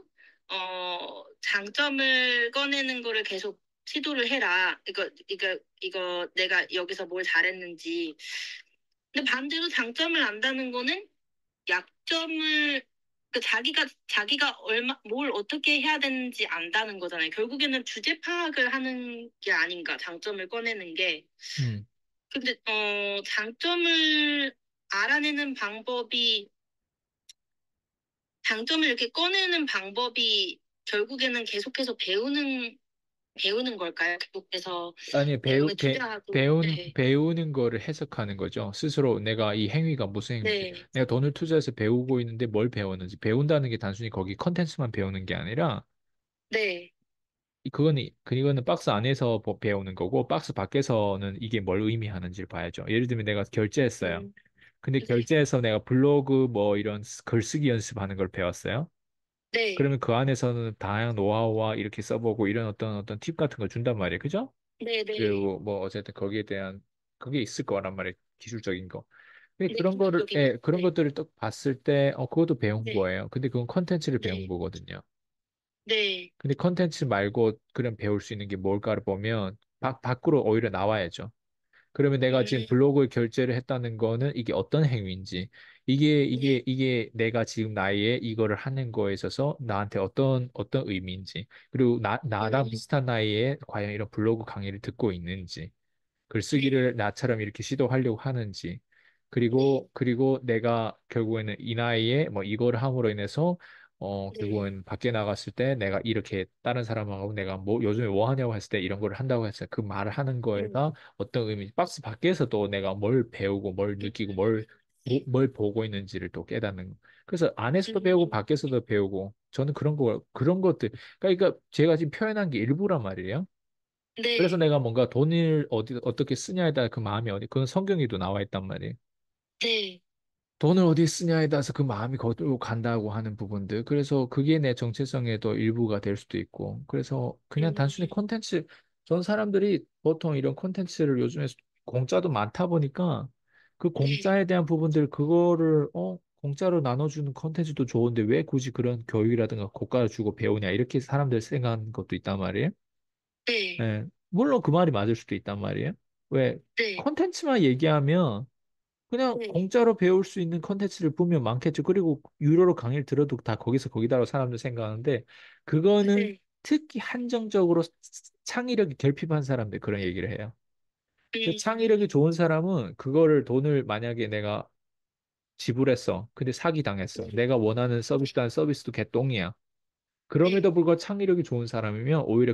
장점을 꺼내는 거를 계속 시도를 해라. 이거 내가 여기서 뭘 잘했는지. 근데 반대로 장점을 안다는 거는 약점을 자기가 뭘 어떻게 해야 되는지 안다는 거잖아요. 결국에는 주제 파악을 하는 게 아닌가, 장점을 꺼내는 게. 음. 근데, 장점을 알아내는 장점을 이렇게 꺼내는 방법이 결국에는 계속해서 배우는 배우는 걸까요? 결국에서 아니, 내용에 투자하고, 네, 배우는 거를 해석하는 거죠. 스스로 내가 이 행위가 무슨 행위인지. 네, 내가 돈을 투자해서 배우고 있는데 뭘 배웠는지. 배운다는 게 단순히 거기 컨텐츠만 배우는 게 아니라, 네, 그거는 박스 안에서 배우는 거고, 박스 밖에서는 이게 뭘 의미하는지를 봐야죠. 예를 들면 내가 결제했어요. 음, 근데 네, 결제해서 내가 블로그 뭐 이런 글쓰기 연습하는 걸 배웠어요. 네, 그러면 그 안에서는 다양한 노하우와 이렇게 써보고 이런 어떤 팁 같은 걸 준단 말이에요. 그죠? 네, 네, 그리고 뭐 어쨌든 거기에 대한 그게 있을 거란 말이에요. 기술적인 거. 근데 네, 기본적인 거, 그런 네, 것들을 딱 봤을 때, 그것도 배운 네, 거예요. 근데 그건 컨텐츠를 배운 네, 거거든요. 네, 근데 컨텐츠 말고 그런 배울 수 있는 게 뭘까를 보면 밖으로 오히려 나와야죠. 그러면 내가 지금 음, 블로그에 결제를 했다는 거는 이게 어떤 행위인지, 네, 이게 내가 지금 나이에 이거를 하는 거에 있어서 나한테 어떤 의미인지, 그리고 나랑 음, 비슷한 나이에 과연 이런 블로그 강의를 듣고 있는지, 네, 글쓰기를 나처럼 이렇게 시도하려고 하는지, 네, 그리고 내가 결국에는 이 나이에 뭐 이거를 함으로 인해서, 네, 결국엔 밖에 나갔을 때 내가 이렇게 다른 사람하고 내가 뭐 요즘에 뭐 하냐고 했을 때 이런 걸 한다고 했어요. 그 말을 하는 음, 거에가 어떤 의미, 박스 밖에서도 내가 뭘 배우고 뭘 느끼고 뭘 보고 있는지를 또 깨닫는. 그래서 안에서도 배우고 음, 밖에서도 배우고 저는 그런 것들. 그러니까 제가 지금 표현한 게 일부란 말이에요. 그래서 네, 내가 뭔가 돈을 어떻게 쓰냐에 따라 그 마음이 그건 성경에도 나와 있단 말이에요. 네, 돈을 어디에 쓰냐에 따라서 그 마음이 거기로 간다고 하는 부분들. 그래서 그게 내 정체성의 일부가 될 수도 있고. 그래서 그냥 단순히 음, 콘텐츠, 전 사람들이 보통 이런 콘텐츠를 요즘에 공짜도 많다 보니까 그 네, 공짜에 대한 부분들, 그거를, 공짜로 나눠주는 콘텐츠도 좋은데 왜 굳이 그런 교육이라든가 고가를 주고 배우냐. 이렇게 사람들 생각하는 것도 있단 말이에요. 네, 예, 물론 그 말이 맞을 수도 있단 말이에요. 왜 네, 컨텐츠만 얘기하면 그냥 네, 공짜로 배울 수 있는 컨텐츠를 보면 많겠죠. 그리고 유료로 강의를 들어도 다 거기다라고 사람들 생각하는데 그거는 네, 특히 한정적으로 창의력이 결핍한 사람들 그런 얘기를 해요. 근데 창의력이 음, 좋은 사람은 그거를 돈을 만약에 내가 지불했어. 근데 사기 당했어. 네, 내가 원하는 서비스단 서비스도 개똥이야. 그럼에도 네, 불구하고 창의력이 좋은 사람이면 오히려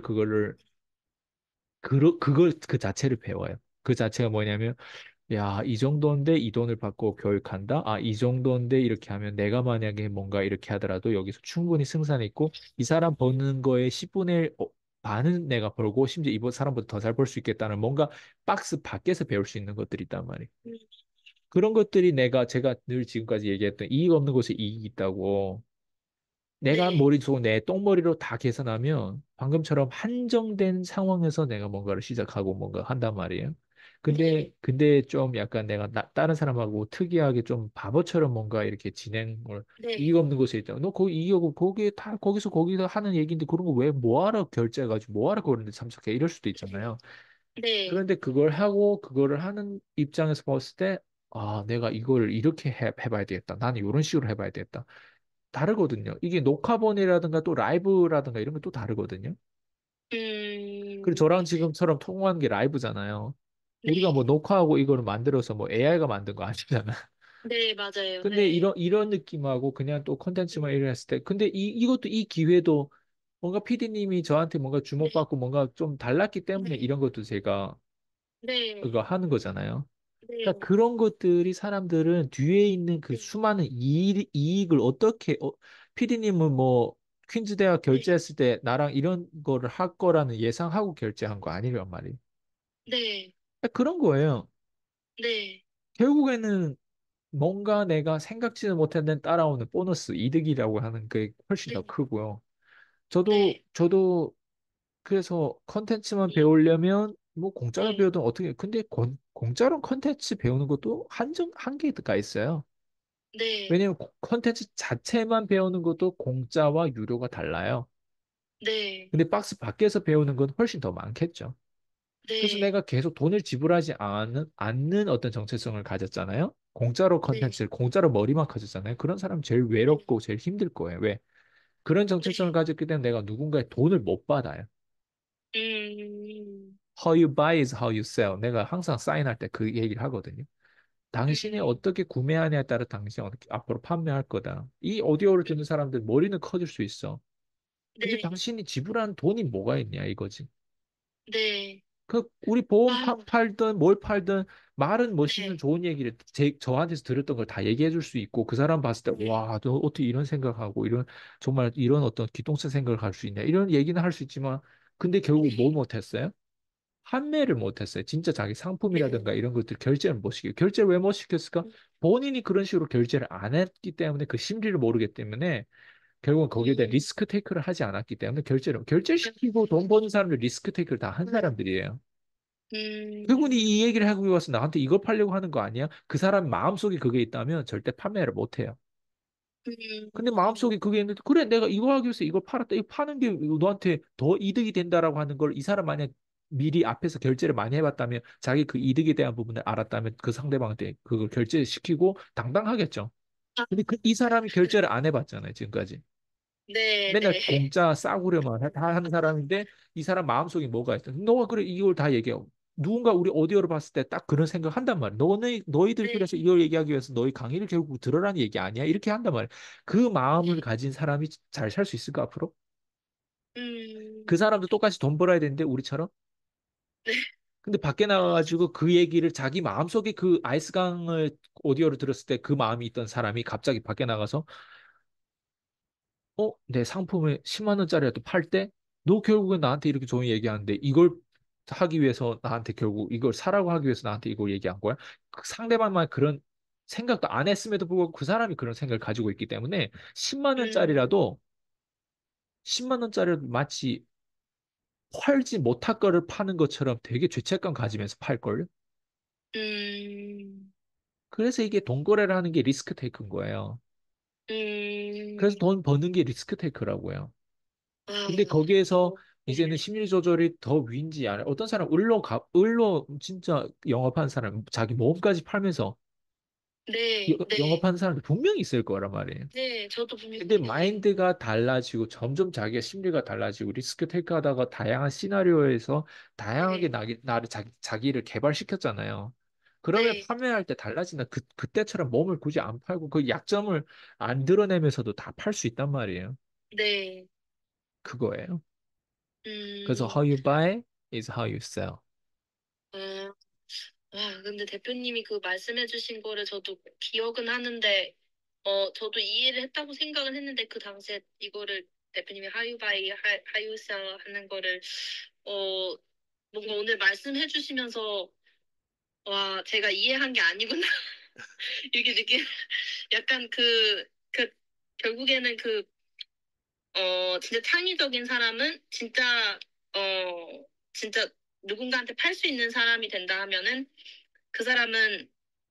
그걸 그 자체를 배워요. 그 자체가 뭐냐면 야, 이 정도인데 이 돈을 받고 교육한다? 아, 이 정도인데 이렇게 하면 내가 만약에 뭔가 이렇게 하더라도 여기서 충분히 승산이 있고 이 사람 버는 거에 10분의 1, 반은 내가 벌고 심지어 이번 사람보다 더 잘 벌 수 있겠다는 뭔가 박스 밖에서 배울 수 있는 것들이 있단 말이에요. 음, 그런 것들이 제가 늘 지금까지 얘기했던 이익 없는 곳에 이익이 있다고 내가 네, 머릿속 내 똥머리로 다 계산하면 방금처럼 한정된 상황에서 내가 뭔가를 시작하고 뭔가 한단 말이에요. 네, 근데 좀 약간 내가 다른 사람하고 특이하게 좀 바보처럼 뭔가 이렇게 진행을 네, 이익 없는 곳에 있다. 너 거기 이익 없고 거기에 다 거기서 하는 얘기인데 그런 거 왜 뭐하러 결제해가지고 뭐하러 그런데 참석해 이럴 수도 있잖아요. 네, 그런데 그거를 하는 입장에서 봤을 때 아, 내가 이거를 이렇게 해봐야 되겠다. 나는 이런 식으로 해봐야 되겠다. 다르거든요. 이게 녹화본이라든가 또 라이브라든가 이런 게 또 다르거든요. 그리고 음, 저랑 지금처럼 통화하는 게 라이브잖아요. 우리가 뭐 네, 녹화하고 이거를 만들어서 뭐 AI가 만든 거 아니잖아. 네, 맞아요, 근데 네, 이런 느낌하고 그냥 또 콘텐츠만 음, 이렇게 했을 때 근데 이것도 이 기회도 뭔가 PD님이 저한테 뭔가 네, 주목받고 뭔가 좀 달랐기 때문에 네, 이런 것도 제가 네, 그거 하는 거잖아요. 네, 그러니까 그런 것들이 사람들은 뒤에 있는 그 네, 수많은 이익을 어떻게, 피디님은 뭐, 퀸즈 대학 네, 결제했을 때 나랑 이런 거를 할 거라는 예상하고 결제한 거 아니란 말이에요. 네, 그러니까 그런 거예요. 네, 결국에는 뭔가 내가 생각지도 못했는 따라오는 보너스, 이득이라고 하는 게 훨씬 더 네, 크고요. 네, 저도 그래서 컨텐츠만 네, 배우려면 뭐 공짜로 네, 배우든 어떻게, 근데 공짜로 컨텐츠 배우는 것도 한계가 있어요. 네, 왜냐면 콘텐츠 자체만 배우는 것도 공짜와 유료가 달라요. 네, 근데 박스 밖에서 배우는 건 훨씬 더 많겠죠. 그래서 네, 내가 계속 돈을 지불하지 않는 어떤 정체성을 가졌잖아요. 공짜로 네, 컨텐츠를, 공짜로 머리만 커졌잖아요. 그런 사람 제일 네, 외롭고 제일 힘들 거예요. 왜? 그런 정체성을 네, 가졌기 때문에 내가 누군가의 돈을 못 받아요. 음, How you buy is how you sell. 내가 항상 사인할 때 그 얘기를 하거든요. 당신이 음, 어떻게 구매하냐에 따라 당신이 어떻게 앞으로 판매할 거다. 이 오디오를 듣는 사람들 머리는 커질 수 있어. 근데 네, 당신이 지불한 돈이 뭐가 있냐 이거지. 네. 그 우리 보험 아, 팔든 뭘 팔든 말은 멋있는 네. 좋은 얘기를 저한테서 들었던 걸 다 얘기해 줄 수 있고 그 사람 봤을 때 와, 너 어떻게 이런 생각하고 이런 정말 이런 어떤 기똥차 생각을 할 수 있냐 이런 얘기는 할 수 있지만 근데 결국 뭐 네. 못했어요? 판매를 못했어요. 진짜 자기 네. 상품이라든가 이런 것들 결제를 못 시켜요. 결제를 왜 못 시켰을까? 본인이 그런 식으로 결제를 안 했기 때문에 그 심리를 모르기 때문에 결국은 거기에 대한 리스크 테이크를 하지 않았기 때문에 결제시키고 돈 버는 사람들 리스크 테이크를 다 한 사람들이에요. 그분이 음, 이 얘기를 하고 와서 나한테 이걸 팔려고 하는 거 아니야? 그 사람 마음속에 그게 있다면 절대 판매를 못 해요. 근데 마음속에 그게 있는데 그래 내가 이거 하기 위해서 이걸 팔았다. 이거 파는 게 너한테 더 이득이 된다라고 하는 걸 이 사람 만약 미리 앞에서 결제를 많이 해봤다면 자기 그 이득에 대한 부분을 알았다면 그 상대방한테 그걸 결제시키고 당당하겠죠. 아, 근데 이 사람이 결제를 안 해봤잖아요, 지금까지. 네, 맨날 네. 공짜 싸구려만 다 하는 사람인데 이 사람 마음속에 뭐가 있어? 너가 그래 이걸 다 얘기하고 누군가 우리 오디오를 봤을 때 딱 그런 생각 한단 말이야. 너희들 네. 그래서 이걸 얘기하기 위해서 너희 강의를 결국 들으라는 얘기 아니야? 이렇게 한단 말이야. 그 마음을 가진 사람이 잘 살 수 있을까 앞으로? 그 음, 사람도 똑같이 돈 벌어야 되는데 우리처럼? 네. 근데 밖에 나가가지고 그 얘기를 자기 마음속에 그 아이스강을 오디오를 들었을 때 그 마음이 있던 사람이 갑자기 밖에 나가서 내 상품을 10만 원짜리라도 팔 때, 너 결국엔 나한테 이렇게 좋은 얘기하는데 이걸 하기 위해서 나한테 결국 이걸 사라고 하기 위해서 나한테 이걸 얘기한 거야? 그 상대방만 그런 생각도 안 했음에도 불구하고 그 사람이 그런 생각을 가지고 있기 때문에 10만 음, 원짜리라도 10만 원짜리라도 마치 팔지 못할 거를 파는 것처럼 되게 죄책감 가지면서 팔걸? 음, 그래서 이게 돈 거래를 하는 게 리스크 테이크인 거예요. 그래서 음, 돈 버는 게 리스크 테이크라고요. 아, 근데 거기에서 이제는 심리 조절이 더 위인지 아니 어떤 사람 을로 진짜 영업하는 사람 자기 몸까지 팔면서 네, 네. 영업하는 사람도 분명히 있을 거란 말이에요. 네, 저도 분명히, 근데 네. 마인드가 달라지고 점점 자기의 심리가 달라지고 리스크 테이크하다가 다양한 시나리오에서 다양하게 네, 나를 자기를 개발시켰잖아요. 그러면 네, 판매할 때 달라진다. 그때처럼 몸을 굳이 안 팔고 그 약점을 안 드러내면서도 다 팔 수 있단 말이에요. 네. 그거예요. 그래서 음, how you buy is how you sell. 아, 와, 근데 대표님이 그 말씀해주신 거를 저도 기억은 하는데, 저도 이해를 했다고 생각은 했는데, 그 당시에 이거를 대표님이 하유바이, 하유사 하는 거를, 어, 뭔가 오늘 말씀해주시면서, 와, 제가 이해한 게 아니구나. 이렇게 느끼, 약간 결국에는 진짜 창의적인 사람은 진짜 누군가한테 팔 수 있는 사람이 된다 하면은 그 사람은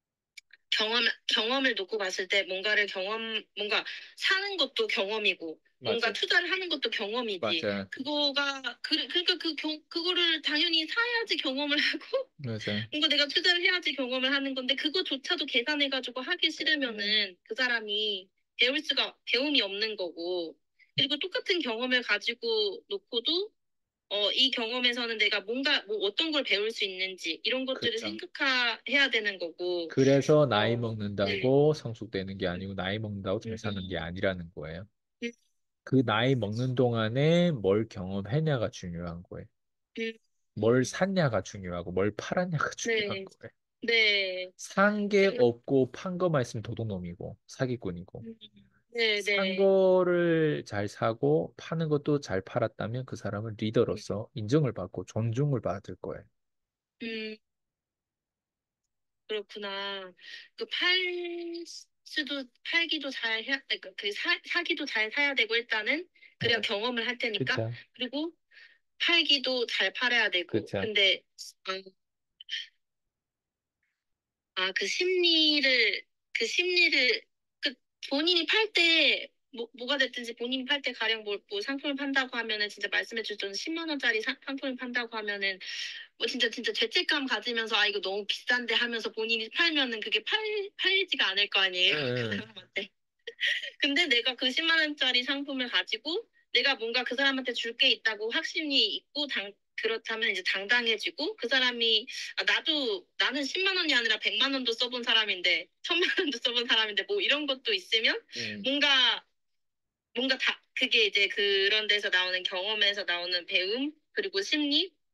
경험을 놓고 봤을 때 뭔가 사는 것도 경험이고, 뭔가 맞아요. 투자를 하는 것도 경험이지. 맞아요. 그러니까 그거를 당연히 사야지 경험을 하고, 맞아요. 뭔가 내가 투자를 해야지 경험을 하는 건데, 그거조차도 계산해가지고 하기 싫으면은 그 사람이 배움이 없는 거고, 그리고 똑같은 경험을 가지고 놓고도 이 경험에서는 내가 뭐 어떤 걸 배울 수 있는지 이런 것들을 그렇죠. 생각해야 되는 거고, 그래서 나이 네. 먹는다고 성숙되는 게 아니고 나이 먹는다고 잘 사는 게 음, 아니라는 거예요. 음, 그 나이 먹는 동안에 뭘 경험했냐가 중요한 거예요. 음, 뭘 샀냐가 중요하고 뭘 팔았냐가 중요한 네, 거예요. 네, 산 게 없고 판 거만 있으면 도둑놈이고 사기꾼이고 음, 네, 산 네, 거를 잘 사고 파는 것도 잘 팔았다면 그 사람은 리더로서 인정을 받고 존중을 받을 거예요. 음, 그렇구나. 팔기도 잘 해야, 그러니까 사기도 잘 사야 되고, 일단은, 그래야 네. 경험을 할 테니까. 그쵸, 그리고 팔기도 잘 팔아야 되고. 그쵸. 근데, 그 심리를, 그 본인이 팔 때, 뭐가 됐든지 본인이 팔 때 가령 뭐 상품을 판다고 하면은, 진짜 말씀해 주셨던 10만 원짜리 상품을 판다고 하면은, 뭐 진짜 죄책감 가지면서 이거 너무 비싼데 하면서 본인이 팔면은 그게 팔리지가 않을 거 아니에요. 그 응, 사람한테. 근데 내가 그 10만 원짜리 상품을 가지고 내가 뭔가 그 사람한테 줄 게 있다고 확신이 있고 그렇다면 이제 당당해지고, 그 사람이 나는 10만 원이 아니라 100만 원도 써본 사람인데 1000만 원도 써본 사람인데 뭐 이런 것도 있으면, 응. 뭔가 뭔가 다 그게 이제 그런 데서 나오는 경험에서 나오는 배움, 그리고 심리,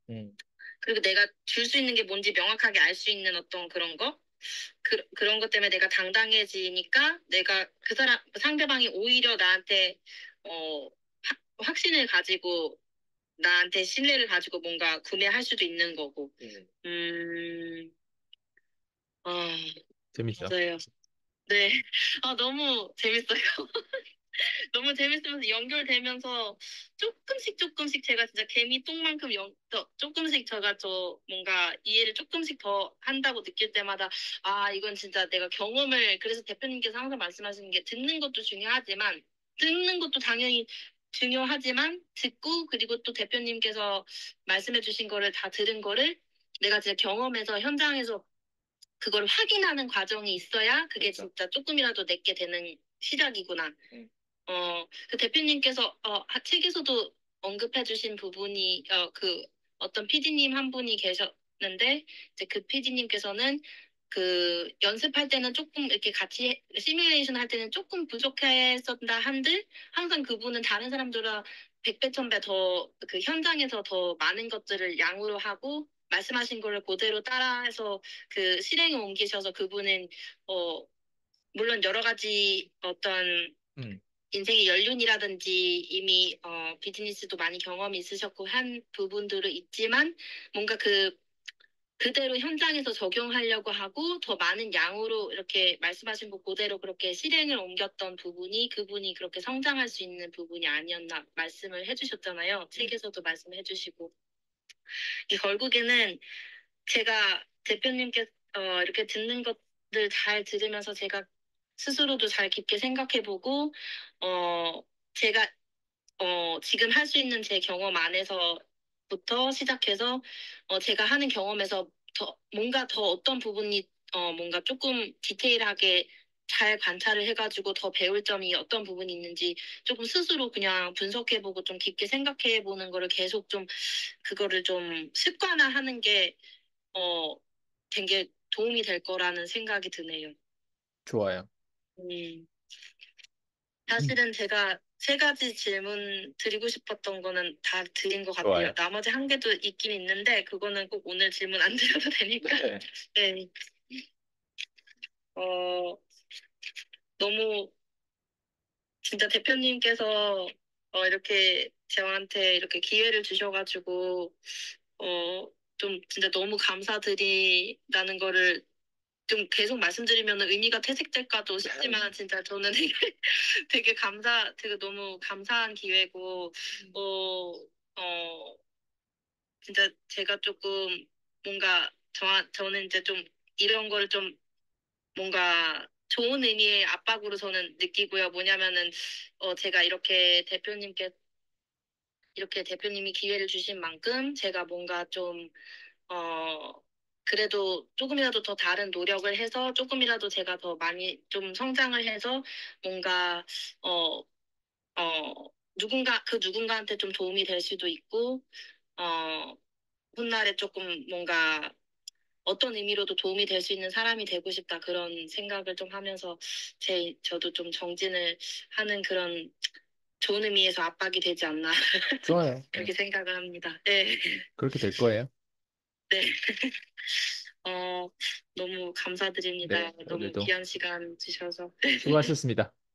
음, 그리고 내가 줄 수 있는 게 뭔지 명확하게 알 수 있는 어떤 그런 거? 그런 것 때문에 내가 당당해지니까 내가 그 사람, 상대방이 오히려 나한테, 어, 확신을 가지고 나한테 신뢰를 가지고 뭔가 구매할 수도 있는 거고. 음, 아, 재밌죠? 맞아요. 네. 아, 너무 재밌어요. 너무 재밌으면서 연결되면서 조금씩 제가 진짜 개미 똥만큼 조금씩 제가 뭔가 이해를 조금씩 더 한다고 느낄 때마다 아, 이건 진짜 내가 경험을 그래서 대표님께서 항상 말씀하시는 게 듣는 것도 중요하지만 듣는 것도 당연히 중요하지만 듣고 그리고 또 대표님께서 말씀해 주신 거를 다 들은 거를 내가 진짜 경험해서 현장에서 그걸 확인하는 과정이 있어야 그게 그렇죠. 진짜 조금이라도 내게 되는 시작이구나. 그 대표님께서 책에서도 언급해주신 부분이 어떤 PD님 한 분이 계셨는데 이제 그 PD님께서는 그 연습할 때는 조금 이렇게 같이 시뮬레이션 할 때는 조금 부족했었다 한들 항상 그분은 다른 사람들과 백배 천배 더 그 현장에서 더 많은 것들을 양으로 하고 말씀하신 거를 그대로 따라해서 그 실행에 옮기셔서 그분은 어 물론 여러 가지 어떤 음, 인생의 연륜이라든지 이미 비즈니스도 많이 경험이 있으셨고 한 부분들은 있지만 뭔가 그대로 현장에서 적용하려고 하고 더 많은 양으로 이렇게 말씀하신 거 그대로 그렇게 실행을 옮겼던 부분이 그분이 그렇게 성장할 수 있는 부분이 아니었나 말씀을 해주셨잖아요. 책에서도 말씀해 주시고. 결국에는 제가 대표님께 이렇게 듣는 것들 잘 들으면서 제가 스스로도 잘 깊게 생각해보고 제가 지금 할 수 있는 제 경험 안에서부터 시작해서 제가 하는 경험에서 뭔가 더 어떤 부분이 뭔가 조금 디테일하게 잘 관찰을 해가지고 더 배울 점이 어떤 부분이 있는지 조금 스스로 그냥 분석해보고 좀 깊게 생각해보는 거를 계속 좀 그거를 좀 습관화하는 게 어, 되게 도움이 될 거라는 생각이 드네요. 좋아요. 음, 사실은 제가 세 가지 질문 드리고 싶었던 거는 다 드린 것 같아요. 좋아요. 나머지 한 개도 있긴 있는데, 그거는 꼭 오늘 질문 안 드려도 되니까. 네. 네. 어, 너무 진짜 대표님께서 이렇게 저한테 이렇게 기회를 주셔가지고, 좀 진짜 너무 감사드리다는 거를 좀 계속 말씀드리면 의미가 퇴색될까도 싶지만 진짜 저는 되게 너무 감사한 기회고 어, 어, 진짜 제가 조금 뭔가 저는 이제 좀 이런 거를 좀 뭔가 좋은 의미의 압박으로 저는 느끼고요. 뭐냐면은 제가 이렇게 대표님이 기회를 주신 만큼 제가 뭔가 좀 어, 그래도 조금이라도 더 다른 노력을 해서 조금이라도 제가 더 많이 좀 성장을 해서 뭔가, 어, 누군가한테 좀 도움이 될 수도 있고, 어, 훗날에 조금 뭔가 어떤 의미로도 도움이 될 수 있는 사람이 되고 싶다. 그런 생각을 좀 하면서 저도 좀 정진을 하는 그런 좋은 의미에서 압박이 되지 않나. 좋아요. 네. 그렇게 생각을 합니다. 네. 그렇게 될 거예요. 네. 어, 너무 감사드립니다. 네, 너무 오늘도 귀한 시간 주셔서. 수고하셨습니다.